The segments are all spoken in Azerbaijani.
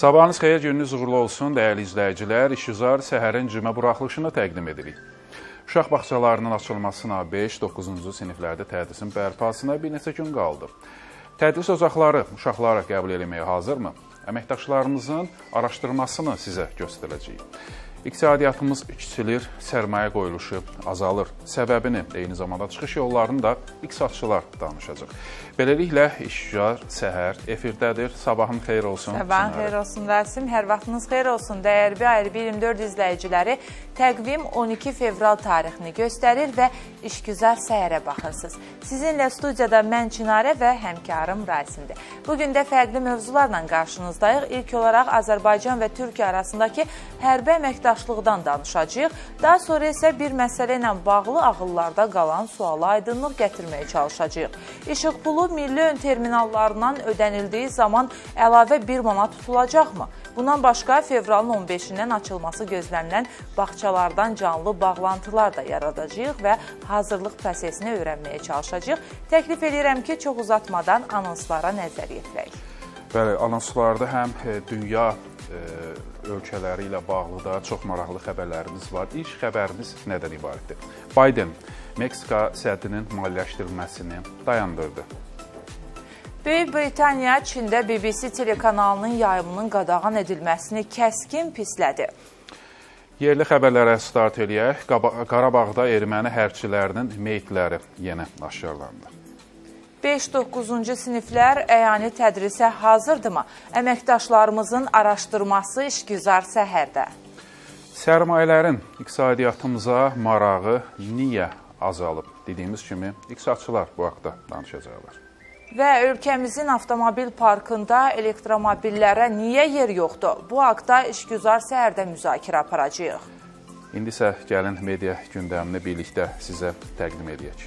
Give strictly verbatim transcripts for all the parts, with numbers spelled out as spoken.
Sabahınız xeyir, gününüz uğurlu olsun, dəyərli izləyicilər. İşgüzar səhərin cümə buraxılışını təqdim edirik. Uşaq bağçalarının açılmasına beş doqquzuncu siniflərdə tədrisin bərpasına bir neçə gün qaldı. Tədris ocaqları uşaqlara qəbul etməyə hazırmı? Əməkdaşlarımızın araşdırmasını sizə göstərəcəyik. İqtisadiyyatımız kiçilir, sərmayə qoyuluşu azalır. Səbəbini, eyni zamanda çıxış yollarını da iqtisadçılar danışacaq. Beləliklə, İşgüzar səhər efirdədir. Sabahın xeyir olsun. Sabahın xeyir olsun, Rasim. Hər vaxtınız xeyir olsun. Dəyərli Ayrı iyirmi dörd izləyiciləri, təqvim on iki fevral tarixini göstərir və İşgüzar səhərə baxırsınız. Sizinlə studiyada mən Çinarə və həmkarım Rasimdir. Bugün də fərqli mövzularla qarşınızdayıq. İlk olaraq Azərbaycan və Türkiyə arasındakı hərbi əməkdaşlıqdan danışacağıq. Daha sonra isə bir məsələ ilə bağlı ağıllarda qalan suala aydınlıq gətirməyə çalışacağıq. İşıq pulu milli ön terminallarından ödənildiyi zaman əlavə bir manat tutulacaqmı? Bundan başqa fevralın on beşindən açılması gözlənilən bağçalardan canlı bağlantılar da yaradacağıq və hazırlıq prosesini öyrənməyə çalışacağıq. Təklif edirəm ki, çox uzatmadan anonslara nəzər yetirək. Bəli, anonslarda həm dünya e, ölkələri ilə bağlı da çox maraqlı xəbərlərimiz var. İlk xəbərimiz nədən ibarətdir? Biden Meksika səddinin maliyyələşdirilməsini dayandırdı. Böyük Britaniya Çində B B C telekanalının yayımının qadağan edilməsini kəskin pislədi. Yerli xəbərlərə start eləyək. Qarabağda erməni hərbçilərinin meyitləri yenə aşkarlandı. beş doqquzuncu siniflər əyani tədrisə hazırdırmı? Əməkdaşlarımızın araşdırması İşgüzar səhərdə. Sərmayələrin iqtisadiyyatımıza marağı niyə azalıb? Dediyimiz kimi, iqtisadçılar bu haqda danışacaqlar. Və ölkəmizin avtomobil parkında elektromobillərə niyə yer yoxdur? Bu haqda İşgüzar səhərdə müzakirə aparacağıq. İndi isə gəlin media gündəmini birlikdə sizə təqdim edək.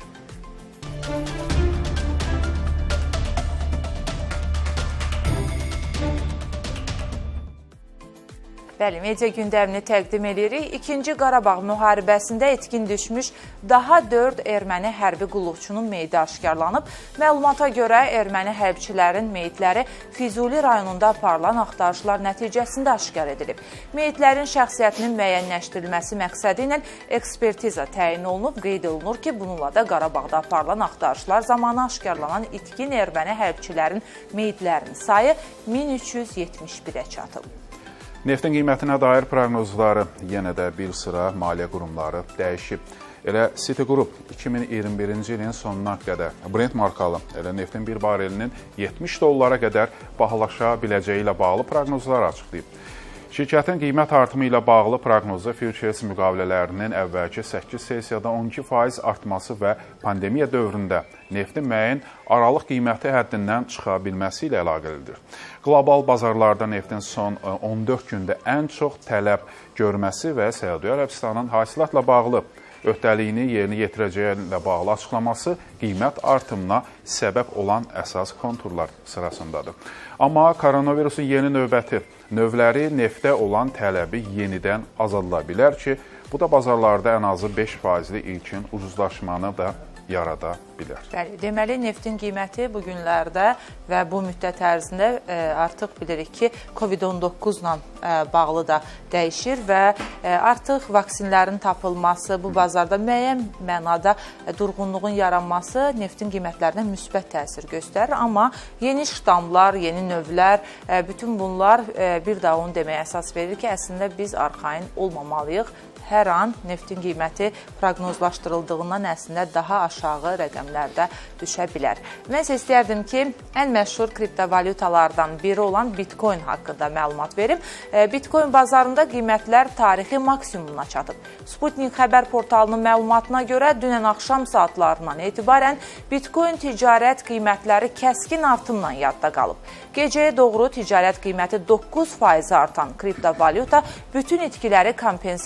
Bəli, media gündəmini təqdim edirik. İkinci Qarabağ müharibəsində etkin düşmüş daha dörd erməni hərbi qulluqçunun meyidi aşkarlanıb. Məlumata görə erməni hərbçilərin meyitləri Füzuli rayonunda aparılan axtarışlar nəticəsində aşkar edilib. Meyitlərin şəxsiyyətinin müəyyənləşdirilməsi məqsədi ilə ekspertiza təyin olunub. Qeyd olunur ki, bununla da Qarabağda aparılan axtarışlar zamanı aşkarlanan itkin erməni hərbçilərin meyitlərinin sayı min üç yüz yetmiş birə çatıb. Neftin qiymətinə dair proqnozları yenə də bir sıra maliyyə qurumları dəyişib. Elə Citigroup iki min iyirmi birinci ilin sonuna qədər Brent markalı elə neftin bir barelinin yetmiş dollara qədər bahalaşa biləcəyi ilə bağlı proqnozlar açıqlayıb. Şirkətin qiymət artımı ilə bağlı proqnozu futures müqavilələrinin əvvəlki səkkiz sessiyada on iki faiz artması və pandemiya dövründə neftin müəyyən aralıq qiyməti həddindən çıxa bilməsi ilə əlaqəlidir. Qlobal bazarlarda neftin son on dörd gündə ən çox tələb görməsi və Səudiyyə Ərəbistanın hasilatla bağlı öhdəliyini yerinə yetirəcəyi ilə bağlı açıqlaması qiymət artımına səbəb olan əsas konturlar sırasındadır. Amma koronavirusun yeni növbəti növləri neftə olan tələbi yenidən azaldıla bilər ki, bu da bazarlarda ən azı beş faizli ilkin ucuzlaşmanı da yarada bilər. Bəli, deməli, neftin qiyməti bu günlərdə və bu müddət ərzində e, artıq bilirik ki, Covid on doqquz ilə e, bağlı da dəyişir və e, artıq vaksinlərin tapılması, bu bazarda müəyyən mənada e, durğunluğun yaranması neftin qiymətlərinə müsbət təsir göstərir. Amma yeni ştamlar, yeni növlər, e, bütün bunlar e, bir daha onu deməyə əsas verir ki, əslində biz arxain olmamalıyıq. Hər an neftin qiyməti proqnozlaşdırıldığından əslində daha aşağı rəqəmlərdə düşə bilər. Mən isə istəyərdim ki, ən məşhur kriptovalutalardan biri olan Bitcoin haqqında məlumat verim. Bitcoin bazarında qiymətlər tarixi maksimumuna çatıb. Sputnik xəbər portalının məlumatına görə dünən axşam saatlarından etibarən Bitcoin ticarət qiymətləri kəskin artımla yadda qalıb. Gecəyə doğru ticarət qiyməti doqquz faiz artan kriptovaluta bütün itkiləri kompensasiya eləmək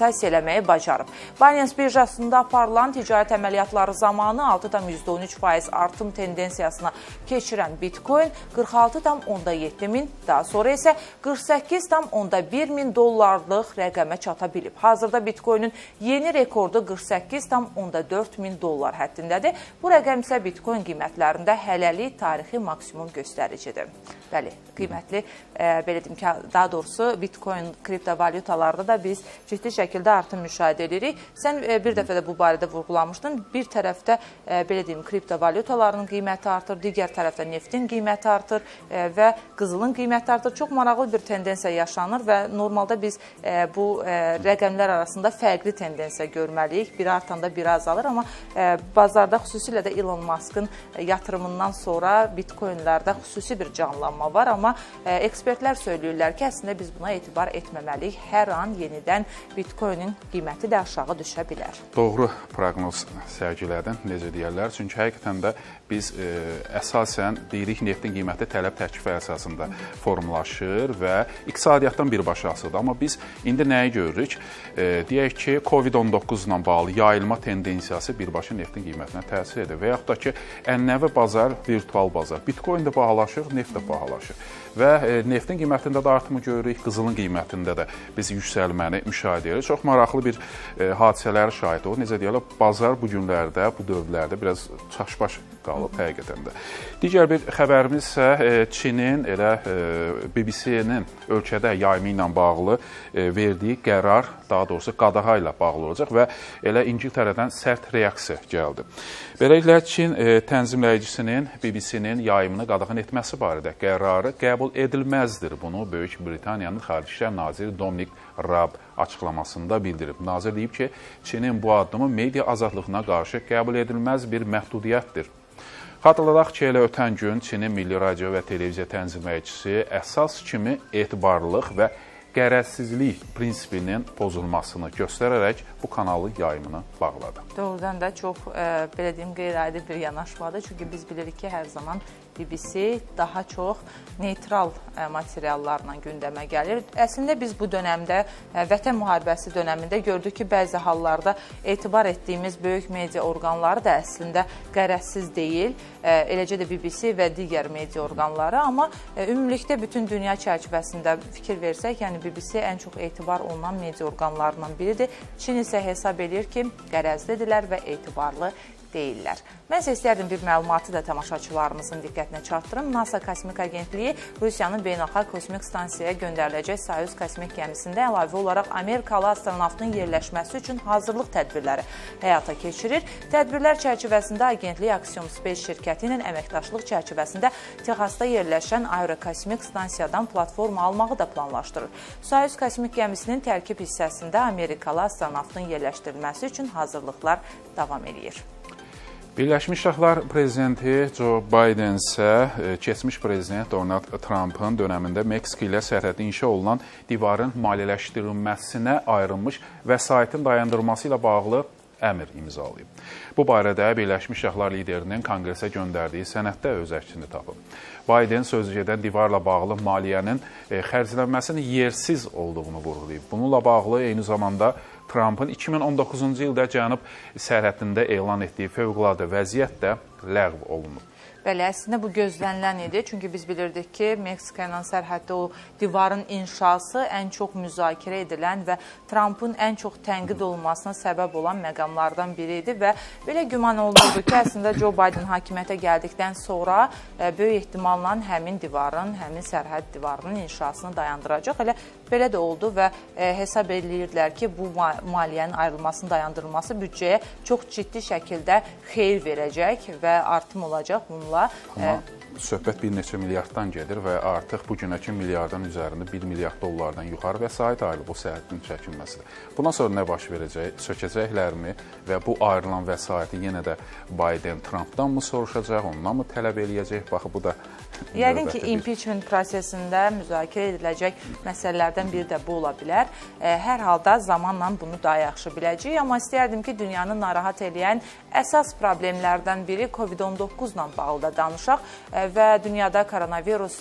etməyi bacarıb. Binance birjasında aparılan ticarət əməliyyatları zamanı altı tam yüzdə on üç faiz artım tendensiyasına keçirən Bitcoin qırx altı tam onda yeddi min, daha sonra isə qırx səkkiz tam onda bir min dollarlıq rəqəmə çata bilib. Hazırda Bitcoinin yeni rekordu qırx səkkiz tam onda dörd min dollar həddindədir. Bu rəqəm isə Bitcoin qiymətlərində hələlik tarixi maksimum göstəricidir. Bəli, qiymətli, e, belə deyim ki, daha doğrusu Bitcoin kriptovalyutalarda da biz ciddi şəkildə artım müşahidə edirik. Sən e, bir dəfə də bu barədə vurğulamışdın. Bir tərəfdə e, belə deyim kriptovalyutaların qiyməti artır, digər tərəfdə neftin qiyməti artır e, və qızılın qiyməti artır. Çox maraqlı bir tendensiya yaşanır və normalda biz e, bu e, rəqəmlər arasında fərqli tendensiya görməliyik. Biri artanda biri azalır, amma e, bazarda xüsusilə də Elon Musk'ın e, yatırımından sonra Bitcoinlərdə xüsusi bir canlanma var, amma e, ekspertlər söyləyirlər ki, əslində biz buna etibar etməməliyik. Hər an yenidən Bitcoinin qiyməti də aşağı düşə bilər. Doğru proqnoz sərgilədin, necə deyərlər. Çünki həqiqətən də biz e, əsasən deyirik neftin qiyməti tələb təklifə əsasında formlaşır və iqtisadiyyatdan birbaşa asılıdır. Amma biz indi nəyi görürük? E, deyək ki, Covid on doqquz ilə bağlı yayılma tendensiyası birbaşa neftin qiymətinə təsir edir. Və yaxud da ki, ənənəvi bazar virtual bazar. Bitcoin də bahalaşır, neft də bahalaşır. Və e, neftin qiymətində də artımı görürük, qızılın qiymətində də biz yüksəlməni müşahidə edirik. Çox maraqlı bir e, hadisələri şahid olur. Necə deyirlər, bazar bu günlərdə, bu dövrlərdə biraz çaşbaş qalıb həqiqətən də. Digər bir xəbərimiz isə e, Çinin elə e, B B C-nin ölkədə yayımı ilə bağlı e, verdiyi qərar, daha doğrusu qadağa ilə bağlı olacaq və elə İngiltərədən sərt reaksiya gəldi. Beləliklə, Çin e, tənzimləyicisinin B B C-nin yayımını qadağan etməsi barədə qərarı qəbul edilməzdir. Bunu Böyük Britaniyanın Xarici İşlər naziri Dominic Raab açıqlamasında bildirib. Nazir deyib ki, Çinin bu addımı media azadlığına qarşı qəbul edilməz bir məhdudiyyətdir. Xatırladaq ki, elə ötən gün Çinin Milli Radio və Televiziya tənzimləyicisi əsas kimi etibarlılıq və qərəzsizlik prinsipinin pozulmasını göstərərək bu kanalın yayımını bağladı. Doğrudan da çox, e, belə deyim, qeyri-adi bir yanaşmadır. Çünki biz bilirik ki, hər zaman B B C daha çox neytral e, materiallarla gündəmə gəlir. Əslində biz bu dönəmdə, e, Vətən müharibəsi dönəmində gördük ki, bəzi hallarda etibar etdiyimiz böyük media orqanları da əslində qərəzsiz deyil. E, eləcə də B B C və digər media orqanları, amma e, ümumilikdə bütün dünya çərçivəsində fikir versək, yəni B B C ən çox etibar olunan media orqanlarından biridir. Çin isə hesab edir ki, qərəzlidirlər və etibarlı deyirlər. Mən isə istərdim bir məlumatı da tamaşaçılarımızın diqqətinə çatdırım. NASA Kosmik Agentliyi Rusiyanın beynəlxalq kosmik stansiyaya göndəriləcək Soyuz kosmik gəmisində əlavə olaraq Amerikalı astronavtın yerləşməsi üçün hazırlıq tədbirləri həyata keçirir. Tədbirlər çərçivəsində agentlik Axiom Space şirkəti ilə əməkdaşlıq çərçivəsində Texasda yerləşən Aerokosmik stansiyadan platforma almağı da planlaşdırır. Soyuz kosmik gəmisinin tərkib hissəsində Amerikalı astronavtın yerləşdirilməsi üçün hazırlıqlar davam edir. Birləşmiş Ştatlar prezidenti Joe Biden isə keçmiş prezident Donald Trump'ın dönəmində Meksika ilə sərhəddə inşa olunan divarın maliyyələşdirilməsinə ayrılmış vəsaitin dayandırılması ilə bağlı əmr imzalayıb. Bu barədə Birləşmiş Ştatlar liderinin konqresə göndərdiyi sənəddə öz əksini tapıb. Biden sözügedən divarla bağlı maliyyənin xərclənməsinin yersiz olduğunu vurğulayıb. Bununla bağlı eyni zamanda Trump'ın iki min on doqquzuncu ildə Cənub sərhədində elan etdiyi fövqəladə vəziyyət də ləğv olunub. Bəli, əslində bu gözlənilən idi. Çünki biz bilirdik ki, Meksika ilə sərhəddə o divarın inşası ən çox müzakirə edilən və Trump'ın ən çox tənqid olunmasına səbəb olan məqamlardan biri idi və belə güman olunurdu ki, əslində Joe Biden hakimiyyətə gəldikdən sonra e, böyük ehtimalla həmin divarın, həmin sərhəd divarının inşasını dayandıracaq. Elə belə də oldu və e, hesab edirdilər ki, bu maliyyənin ayrılmasının dayandırılması büdcəyə çox ciddi şəkildə xeyir verəcək və artım olacaq bununla. Amma söhbət bir neçə milyarddan gedir və artıq bu günəki milyardın üzərində bir milyard dollardan yuxarı vəsait ayrılıb bu sərhədin çəkilməsidir. Bundan sonra nə baş verəcək? Sökəcəklərmi və bu ayrılan vəsaiti yenə də Biden Trump'dan mı soruşacaq, ondan mı tələb eləyəcək? Baxı, bu da yəqin ki, impeachment prosesində müzakirə ediləcək məsələlərdən biri də bu ola bilər. Hər halda zamanla bunu daha yaxşı biləcəyik, amma istəyərdim ki, dünyanı narahat edən əsas problemlərdən biri Covid on doqquz ilə bağlı da danışaq və dünyada koronavirusa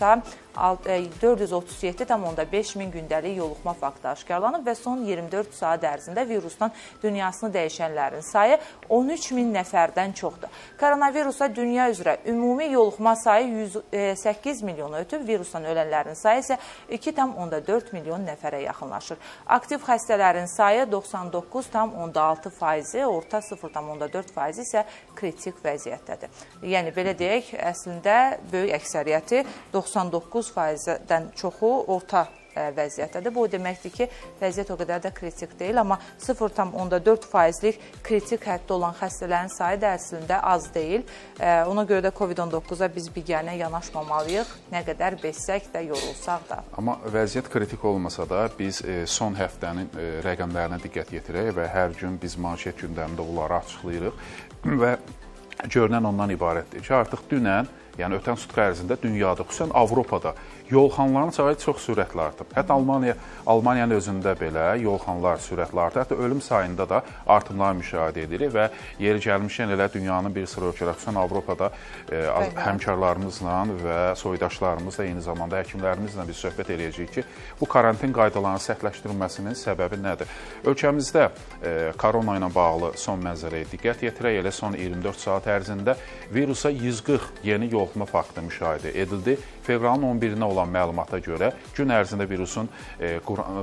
dörd yüz otuz yeddi tam onda beş min gündəlik yoluxma faktı aşkarlanıb və son iyirmi dörd saat ərzində virusdan dünyasını dəyişənlərin sayı on üç min nəfərdən çoxdur. Koronavirusa dünya üzrə ümumi yoluxma sayı yüz səkkiz milyonu ötüb, virusdan ölənlərin sayı isə iki tam onda dörd milyon nəfərə yaxınlaşır. Aktiv xəstələrin sayı doxsan doqquz tam onda altı faizi, orta sıfır tam onda dörd faizi isə kritik vəziyyətdədir. Yəni, belə deyək, əslində böyük əksəriyyəti doxsan doqquz faizdən çoxu orta vəziyyətdədir. Bu deməkdir ki, vəziyyət o qədər də kritik deyil, amma sıfır tam onda dörd faizlik kritik həddə olan xəstələrin sayı da əslində az deyil. Ona görə də COVID on doqquza biz biganə yanaşmamalıyıq, nə qədər bezsək də, yorulsaq da. Amma vəziyyət kritik olmasa da biz son həftənin rəqəmlərinə diqqət yetirək və hər gün biz manşet gündəmində onları açıqlayırıq və görünən ondan ibarətdir ki, artıq dünən, yəni ötən sutq ərzində dünyada, xüsusən Avropada yolxanların sayı çox sürətlə artıb. Hətta Almaniya, Almaniyanın özündə belə yolxanlar sürətlə artıb. Hətta ölüm sayında da artımlar müşahidə edilir və yeri gəlmişən elə dünyanın bir sıra ölkələr, xüsusən Avropada e, həmkarlarımızla və soydaşlarımızla, eyni zamanda həkimlərimizlə biz söhbət edəcəyik ki, bu karantin qaydalarının sərtləşdirilməsinin səbəbi nədir? Ölkəmizdə e, korona ilə bağlı son mənzərəyə diqqət yetirək, elə son iyirmi dörd saat ərzində virusa yüz qırx yeni yoluxma faktı müşahidə edildi. Fevralın on birinə olan məlumata görə gün ərzində virusun e,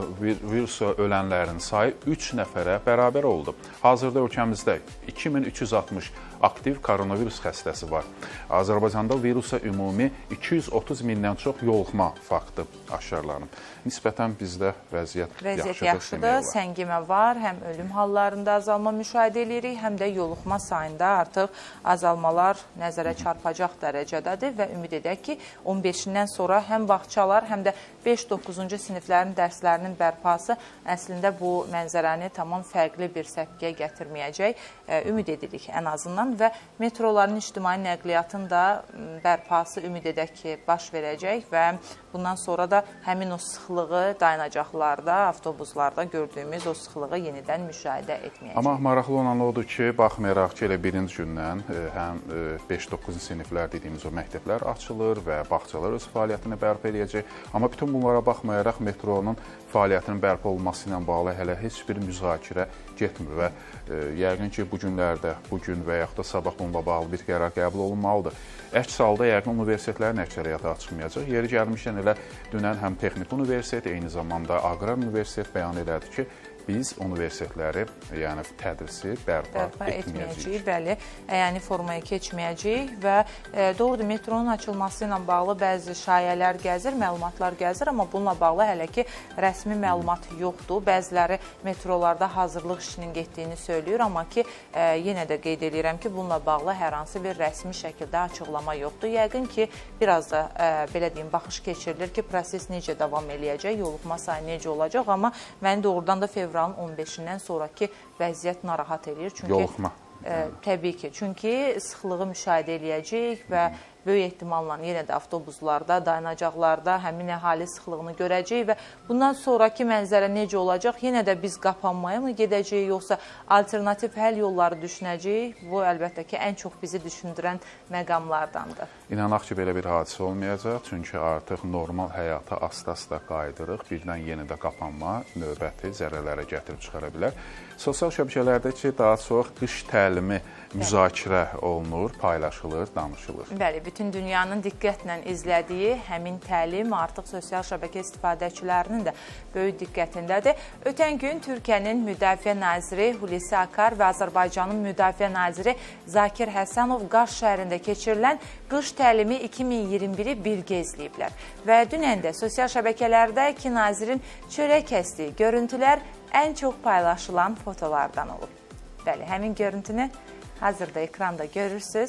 virusa ölənlərin sayı üç nəfərə bərabər oldu. Hazırda ölkəmizdə iki min üç yüz altmış aktiv koronavirus xəstəsi var. Azərbaycanda virusa ümumi iki yüz otuz mindən çox yoluxma faktı aşkarlanıb. Nisbətən bizdə vəziyyət, vəziyyət yaxşıdır. yaxşıdır, səngimə var, həm ölüm hallarında azalma müşahidə edirik, həm də yoluxma sayında artıq azalmalar nəzərə çarpacaq dərəcədədir və ümid edək ki, on beşindən sonra həm bağçalar, həm də beş doqquzuncu siniflərin dərslərinin bərpası əslində bu mənzərəni tamam fərqli bir səvkiyə gətirməyəcək. Ümid edirik ən azından və metroların ictimai nəqliyyatın da bərpası ümid edək ki, baş verəcək və bundan sonra da həmin o sıxlığı dayanacaqlarda, avtobuslarda gördüyümüz o sıxlığı yenidən müşahidə etməyəcək. Amma maraqlı olan odur ki, baxmayaraq ki, elə birinci gündən həm beş doqquzuncu siniflər dediyimiz o məktəblər açılır və bağçalar öz fəaliyyətini bərpa edəcək. Amma bütün bunlara baxmayaraq metronun fəaliyyətinin bərpa olması ilə bağlı hələ heç bir müzakirə getmir və e, yəqin ki, bu günlərdə, bugün və yaxud da sabah bununla bağlı bir qərar qəbul olunmalıdır. Əks halda yəqin universitetlərin əksəriyyəti açılmayacaq. Yeri gəlmişdən elə dünən həm Texniki Universitet, eyni zamanda Aqrar Universitet bəyan elədi ki, biz universitetləri, yəni tədrisi bərpa, bərpa etməyəcəyik. Bəli, yəni formaya keçməyəcəyik və e, doğrudur, metronun açılması ilə bağlı bəzi şayələr gəzir, məlumatlar gəzir, amma bununla bağlı hələ ki, rəsmi məlumat yoxdur. Bəziləri metrolarda hazırlıq işinin getdiyini söylüyor, amma ki, e, yenə də qeyd edirəm ki, bununla bağlı hər hansı bir rəsmi şəkildə açıqlama yoxdur. Yəqin ki, biraz da e, belə deyim, baxış keçirilir ki, proses necə davam eləyəcək, yoluxma sayı necə olacaq, amma məni doğrudan da fevralın on beşindən sonraki vəziyyət narahat edir. Çünki, yoluxma. E, təbii ki, çünki sıxlığı müşahidə eləyəcəyik və böyük ehtimalla yenə də avtobuslarda, dayanacaqlarda həmin əhali sıxlığını görəcəyik və bundan sonraki mənzərə necə olacaq? Yenə də biz qapanmaya mı gedəcəyik, yoxsa alternativ həll yolları düşünəcəyik? Bu, əlbəttə ki, ən çox bizi düşündürən məqamlardandır. İnanaq ki, belə bir hadisə olmayacaq, çünki artıq normal həyata asta-asta qayıdırıq. Birdən yenə də qapanma növbəti zərərlərə gətirib çıxara bilər. Sosial şəbəkələrdə ki, daha çox qış təlimi müzakirə olunur, paylaşılır, danışılır. Bəli, bütün dünyanın diqqətlə izlədiyi həmin təlim artıq sosial şəbəkə istifadəçilərinin də böyük diqqətindədir. Ötən gün Türkiyənin Müdafiə Naziri Hulusi Akar və Azərbaycanın Müdafiə Naziri Zakir Həsənov Qars şəhərində keçirilən qış təlimi iki min iyirmi biri birgə izləyiblər. Və dünən də sosial şəbəkələrdə iki nazirin çörək kəsdiyi görüntülər ən çox paylaşılan fotolardan olub. Bəli, həmin görüntünü hazırda ekranda görürsünüz.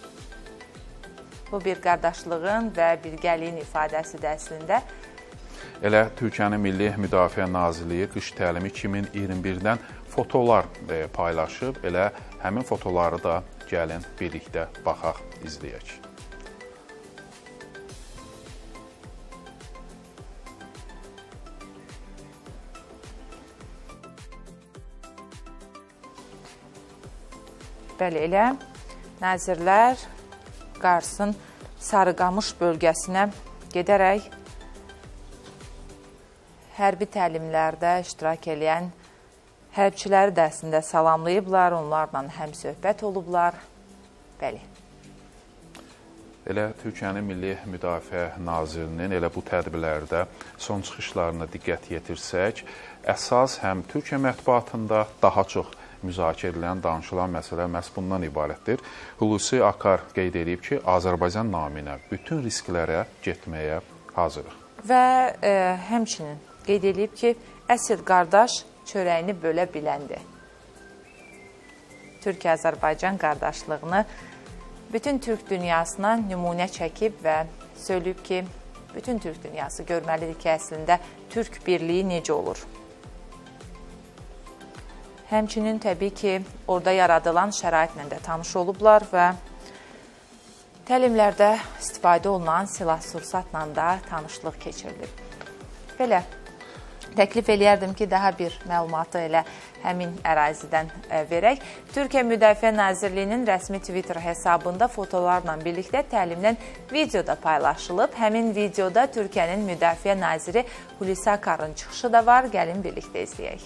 Bu bir qardaşlığın və birgəliyin ifadəsidir əslində. Elə Türkiyənin Milli Müdafiə Nazirliyi qış təlimi iki min iyirmi birdən fotolar e, paylaşıb. Elə həmin fotoları da gəlin birlikdə baxaq, izləyək. Bəli, elə nazirlər Qarsın Sarıqamış bölgəsinə gedərək hərbi təlimlərdə iştirak edən hərbçiləri də əslində salamlayıblar, onlarla həm söhbət olublar. Bəli. Elə Türkiyənin Milli Müdafiə Nazirinin elə bu tədbirlərdə son çıxışlarına diqqət yetirsək, əsas həm Türkiyə mətbuatında daha çox müzakirə edilən, danışılan məsələ məhz bundan ibarətdir. Hulusi Akar qeyd edib ki, Azərbaycan naminə bütün risklərə getməyə hazırıq. Və e, həmçinin qeyd edib ki, əsl qardaş çörəyini bölə biləndir. Türkiyə-Azərbaycan qardaşlığını bütün Türk dünyasına nümunə çəkib və söyləyib ki, bütün Türk dünyası görməlidir ki, əslində Türk birliyi necə olur. Həmçinin təbii ki, orada yaradılan şəraitlə də tanış olublar və təlimlərdə istifadə olunan silah-sursatla da tanışlıq keçirilib. Belə. Təklif eləyərdim ki, daha bir məlumatı elə həmin ərazidən verək. Türkiyə Müdafiə Nazirliyinin rəsmi Twitter hesabında fotolarla birlikdə təlimdən video da paylaşılıb. Həmin videoda Türkiyənin Müdafiə Naziri Hulusi Akarın çıxışı da var. Gəlin birlikdə izləyək.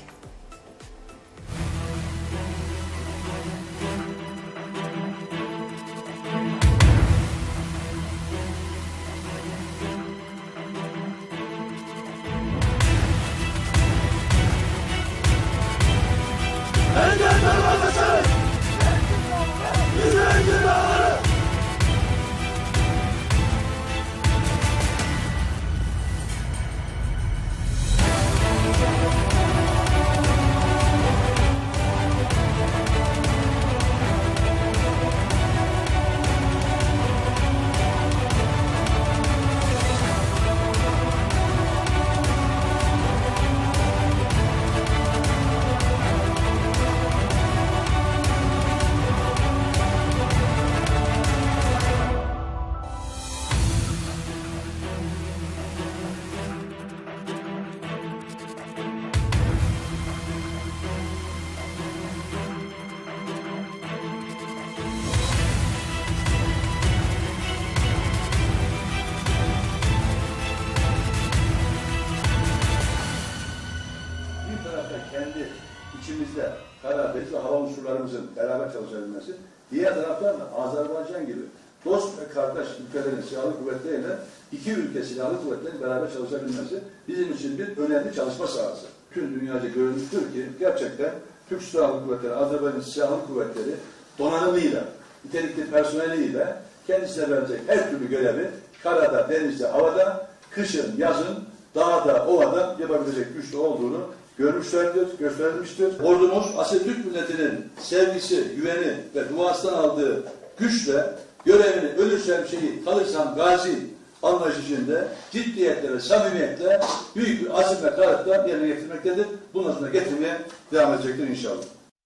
Kendi içimizde karar veririz ve hava unsurlarımızın beraber çalışabilmesi, diğer taraftan da Azerbaycan gibi dost ve kardeş ülkelerin silahlı kuvvetleriyle iki ülke silahlı kuvvetlerin beraber çalışabilmesi bizim için bir önemli çalışma sahası. Tüm dünyaca görülmüştür ki gerçekten Türk Silahlı Kuvvetleri, Azerbaycan Silahlı Kuvvetleri donanımıyla, nitelikli personeliyle kendisine verecek her türlü görevi karada, denizde, havada, kışın, yazın, dağda, ovada yapabilecek güçlü olduğunu görmüşlerdir, gösterilmiştir. Ordumuz asil Türk milletinin sevgisi, güveni ve duasından aldığı güçle görevini ölürsem şehit, kalırsam gazi anlayış içinde ciddiyetle ve samimiyetle büyük bir azim ve kararlılıkla yerine getirmektedir. Bundan sonra getirmeye devam edecektir inşallah.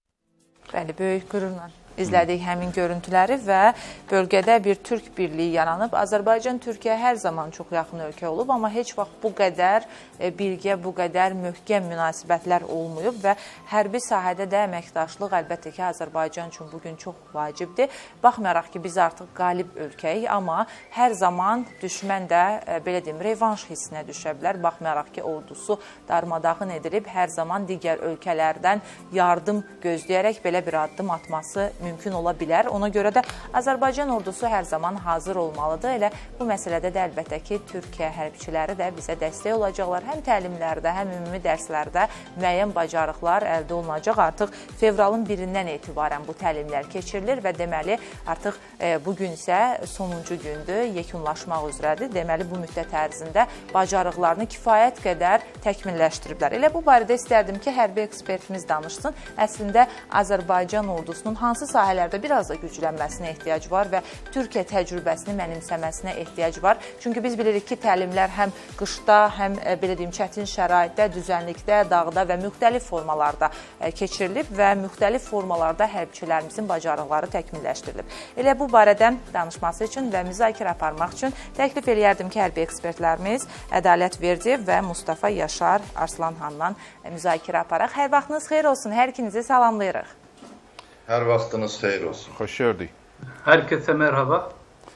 Bəli, böyük qürurla izlədik həmin görüntüləri və bölgədə bir Türk birliyi yaranıb. Azərbaycan Türkiyə hər zaman çox yaxın ölkə olub, amma heç vaxt bu qədər birgə, bu qədər möhkəm münasibətlər olmayıb və hərbi sahədə də əməkdaşlıq əlbəttə ki, Azərbaycan üçün bugün çox vacibdir. Baxmayaraq ki, biz artıq qalib ölkəyik, amma hər zaman düşmən də, belə deyim, revanş hissinə düşə bilər. Baxmayaraq ki, ordusu darmadağın edilib, hər zaman digər ölkələrdən yardım gözləyərək belə bir addım atması mümkün ola bilər. Ona görə də Azərbaycan ordusu hər zaman hazır olmalıdır. Elə bu məsələdə də əlbəttə ki, Türkiyə hərbçiləri də bizə dəstək olacaqlar. Həm təlimlərdə, həm ümumi dərslərdə müəyyən bacarıqlar əldə olunacaq. Artıq fevralın birindən etibarən bu təlimlər keçirilir və deməli, artıq e, bugün isə sonuncu gündür, yekunlaşmaq üzrədir. Deməli, bu müddət ərzində bacarıqlarını kifayət qədər təkmilləşdiriblər. Elə bu barədə istərdim ki, hərbi ekspertimiz danışsın. Əslində, Azərbaycan ordusunun hansı sahələrdə biraz da güclənməsinə ehtiyac var və Türkiyə təcrübəsini mənimsəməsinə ehtiyac var. Çünki biz bilirik ki, təlimlər həm qışda, həm belə deyim, çətin şəraitdə, düzənlikdə, dağda və müxtəlif formalarda keçirilib və müxtəlif formalarda hərbçilərimizin bacarıqları təkmilləşdirilib. Elə bu barədə danışması üçün və müzakirə aparmaq üçün təklif eləyərdim ki, hərbi ekspertlərimiz Ədalət Verdiyev və Mustafa Yaşar Arslanxanla müzakirə aparaq. Hər vaxtınız xeyir olsun, hər ikinizi salamlayırıq. Hər vaxtınız xeyir olsun. Xoş gördük. Herkese merhaba.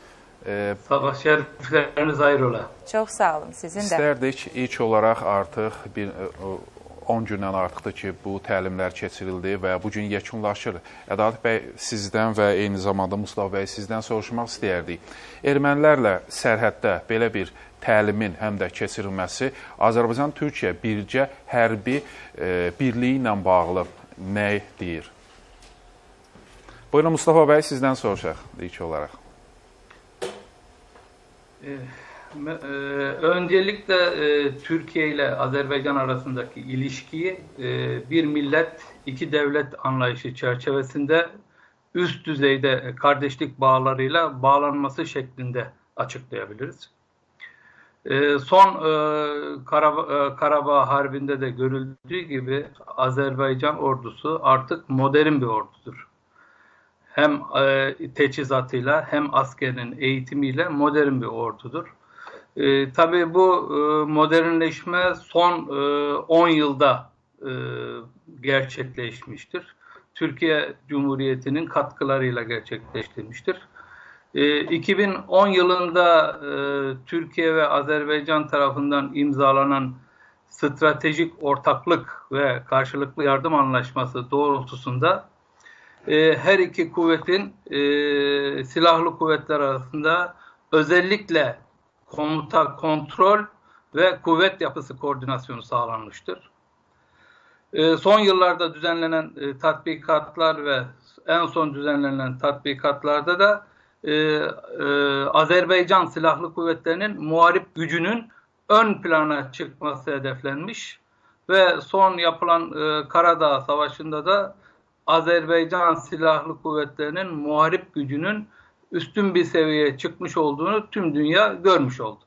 Sabah şərifləriniz hayır ola. Çox sağ olun, sizin də. İstərdik ilk olaraq artıq bir on gündən artıqdır ki, bu təlimlər keçirildi və bu gün yekunlaşır. Ədalət bəy, sizdən və eyni zamanda Mustafa bəy, sizdən soruşmaq istəyərdik. Ermənilərlə sərhəddə belə bir təlimin həm də keçirilməsi Azərbaycan-Türkiyə bircə hərbi e, birliyi ilə bağlı nə deyir? Buyurun Mustafa bəy, sizdən soruşaq ilk olaraq. E Öncelikle e, Türkiye ile Azerbaycan arasındaki ilişkiyi e, bir millet, iki devlet anlayışı çerçevesinde üst düzeyde kardeşlik bağlarıyla bağlanması şeklinde açıklayabiliriz. E, son e, Karabağ, e, Karabağ Harbi'nde de görüldüğü gibi Azerbaycan ordusu artık modern bir ordudur. Hem e, teçhizatıyla hem askerinin eğitimiyle modern bir ordudur. E, tabii bu e, modernleşme son on yılda e, gerçekleşmiştir. Türkiye Cumhuriyeti'nin katkılarıyla gerçekleştirilmiştir. E, iki bin on yılında e, Türkiye ve Azerbaycan tarafından imzalanan stratejik ortaklık ve karşılıklı yardım anlaşması doğrultusunda e, her iki kuvvetin e, silahlı kuvvetler arasında özellikle komuta, kontrol ve kuvvet yapısı koordinasyonu sağlanmıştır. E, son yıllarda düzenlenen e, tatbikatlar ve en son düzenlenen tatbikatlarda da e, e, Azerbaycan Silahlı Kuvvetleri'nin muharip gücünün ön plana çıkması hedeflenmiş ve son yapılan e, Karadağ Savaşı'nda da Azerbaycan Silahlı Kuvvetleri'nin muharip gücünün üstün bir seviyeye çıkmış olduğunu tüm dünya görmüş oldu.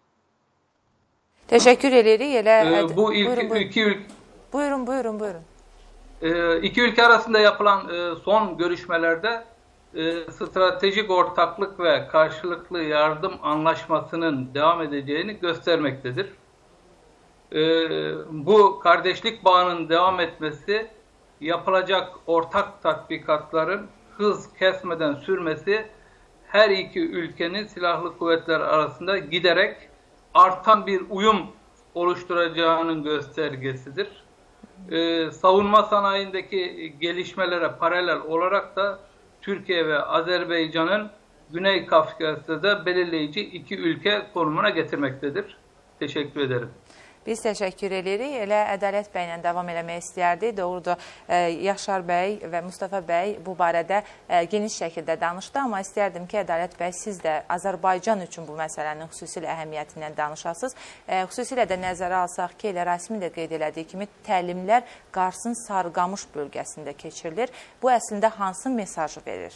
Teşekkür edirik. Elə... Ee, bu ilk buyurun, buyurun. iki ülke buyurun, buyurun, buyurun. E, iki ülke arasında yapılan e, son görüşmelerde e, stratejik ortaklık ve karşılıklı yardım anlaşmasının devam edeceğini göstermektedir. E, bu kardeşlik bağının devam etmesi, yapılacak ortak tatbikatların hız kesmeden sürmesi her iki ülkenin silahlı kuvvetler arasında giderek artan bir uyum oluşturacağının göstergesidir. Ee, savunma sanayindeki gelişmelere paralel olarak da Türkiye ve Azerbaycan'ın Güney Kafkasya'da belirleyici iki ülke konumuna getirmektedir. Teşekkür ederim. Biz təşəkkür edirik. Elə Ədalət bəylə davam eləmək istəyərdik. Doğrudur, Yaşar bəy və Mustafa bəy bu barədə geniş şəkildə danışdı. Amma istərdim ki, Ədalət bəy, siz də Azərbaycan üçün bu məsələnin xüsusilə əhəmiyyətindən danışasınız. Xüsusilə də nəzərə alsaq ki, elə rəsmi də qeyd elədiyi kimi təlimlər Qarsın Sarıqamış bölgəsində keçirilir. Bu əslində hansı mesajı verir?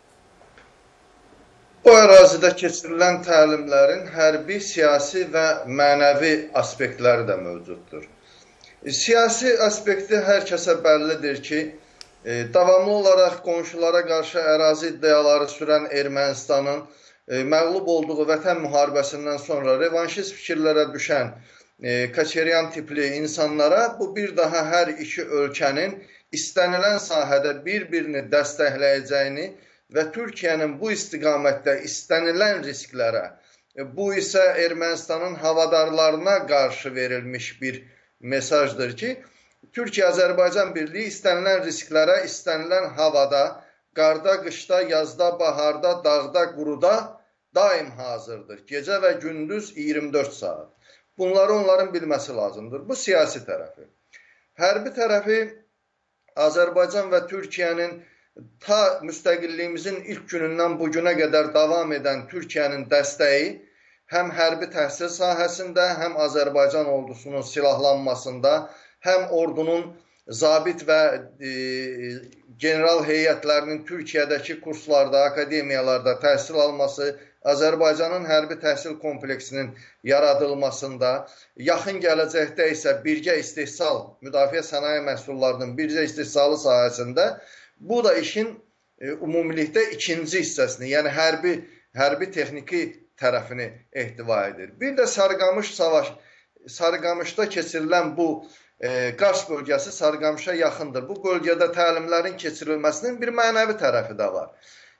Bu ərazidə keçirilən təlimlərin hərbi, siyasi və mənəvi aspektləri də mövcuddur. Siyasi aspekti hər kəsə bəllidir ki, davamlı olaraq qonşulara qarşı ərazi iddiaları sürən Ermənistanın məğlub olduğu vətən müharibəsindən sonra revanşist fikirlərə düşən Kaçeryan tipli insanlara bu bir daha hər iki ölkənin istənilən sahədə bir-birini dəstəkləyəcəyini və Türkiyənin bu istiqamətdə istənilən risklərə, bu isə Ermənistanın havadarlarına qarşı verilmiş bir mesajdır ki, Türkiyə-Azərbaycan birliyi istənilən risklərə, istənilən havada, qarda, qışda, yazda, baharda, dağda, quruda daim hazırdır. Gecə və gündüz iyirmi dörd saat. Bunları onların bilməsi lazımdır. Bu siyasi tərəfi. Hərbi tərəfi Azərbaycan və Türkiyənin ta müstəqilliyimizin ilk günündən bugünə qədər davam edən Türkiyənin dəstəyi həm hərbi təhsil sahəsində, həm Azərbaycan ordusunun silahlanmasında, həm ordunun zabit və e, general heyətlərinin Türkiyədəki kurslarda, akademiyalarda təhsil alması, Azərbaycanın hərbi təhsil kompleksinin yaradılmasında, yaxın gələcəkdə isə birgə istehsal, müdafiə sənaye məhsullarının birgə istehsalı sahəsində bu da işin e, ümumilikdə ikinci hissəsini, yəni hərbi, hərbi texniki tərəfini ehtiva edir. Bir də Sarıqamış savaş, Sarıqamışda keçirilən bu e, Qars bölgəsi Sarıqamışa yaxındır. Bu bölgədə təlimlərin keçirilməsinin bir mənəvi tərəfi də var.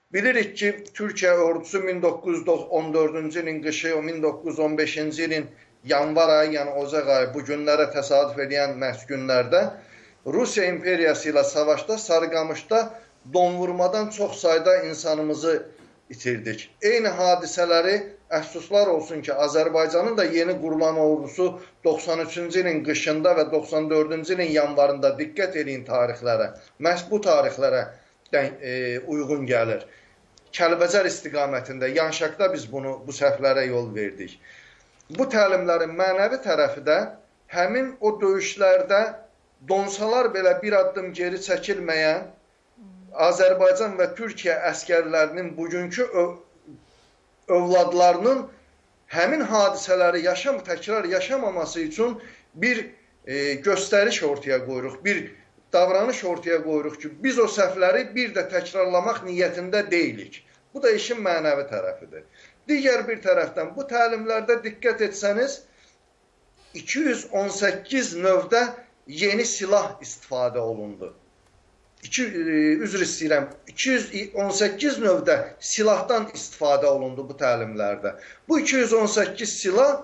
Bilirik ki, Türkiyə ordusu min doqquz yüz on dördüncü ilin qışı, min doqquz yüz on beşinci ilin yanvar ayı, yəni Ocaq ayı bu günlərə təsadüf edən məhz günlərdə Rusiya imperiyası ilə savaşda Sarıqamışda donvurmadan çox sayda insanımızı itirdik. Eyni hadisələri əfsuslar olsun ki, Azərbaycanın da yeni qurulan ordusu doxsan üçüncü ilin qışında və doxsan dördüncü ilin yanvarında diqqət edin tarixlərə. Məhz bu tarixlərə e, uyğun gəlir. Kəlbəcər istiqamətində, Yanşaqda biz bunu, bu səhvlərə yol verdik. Bu təlimlərin mənəvi tərəfi də həmin o döyüşlərdə donsalar belə bir addım geri çəkilməyən Azərbaycan və Türkiyə əskərlərinin bugünkü övladlarının həmin hadisələri yaşam, təkrar yaşamaması üçün bir e, göstəriş ortaya qoyuruq, bir davranış ortaya qoyuruq ki, biz o səhvləri bir də təkrarlamaq niyyətində deyilik. Bu da işin mənəvi tərəfidir. Digər bir tərəfdən bu təlimlərdə diqqət etsəniz, iki yüz on səkkiz növdə yeni silah istifadə olundu. İki, üzr istəyirəm, iki yüz on səkkiz növdə silahdan istifadə olundu bu təlimlərdə. Bu iki yüz on səkkiz silah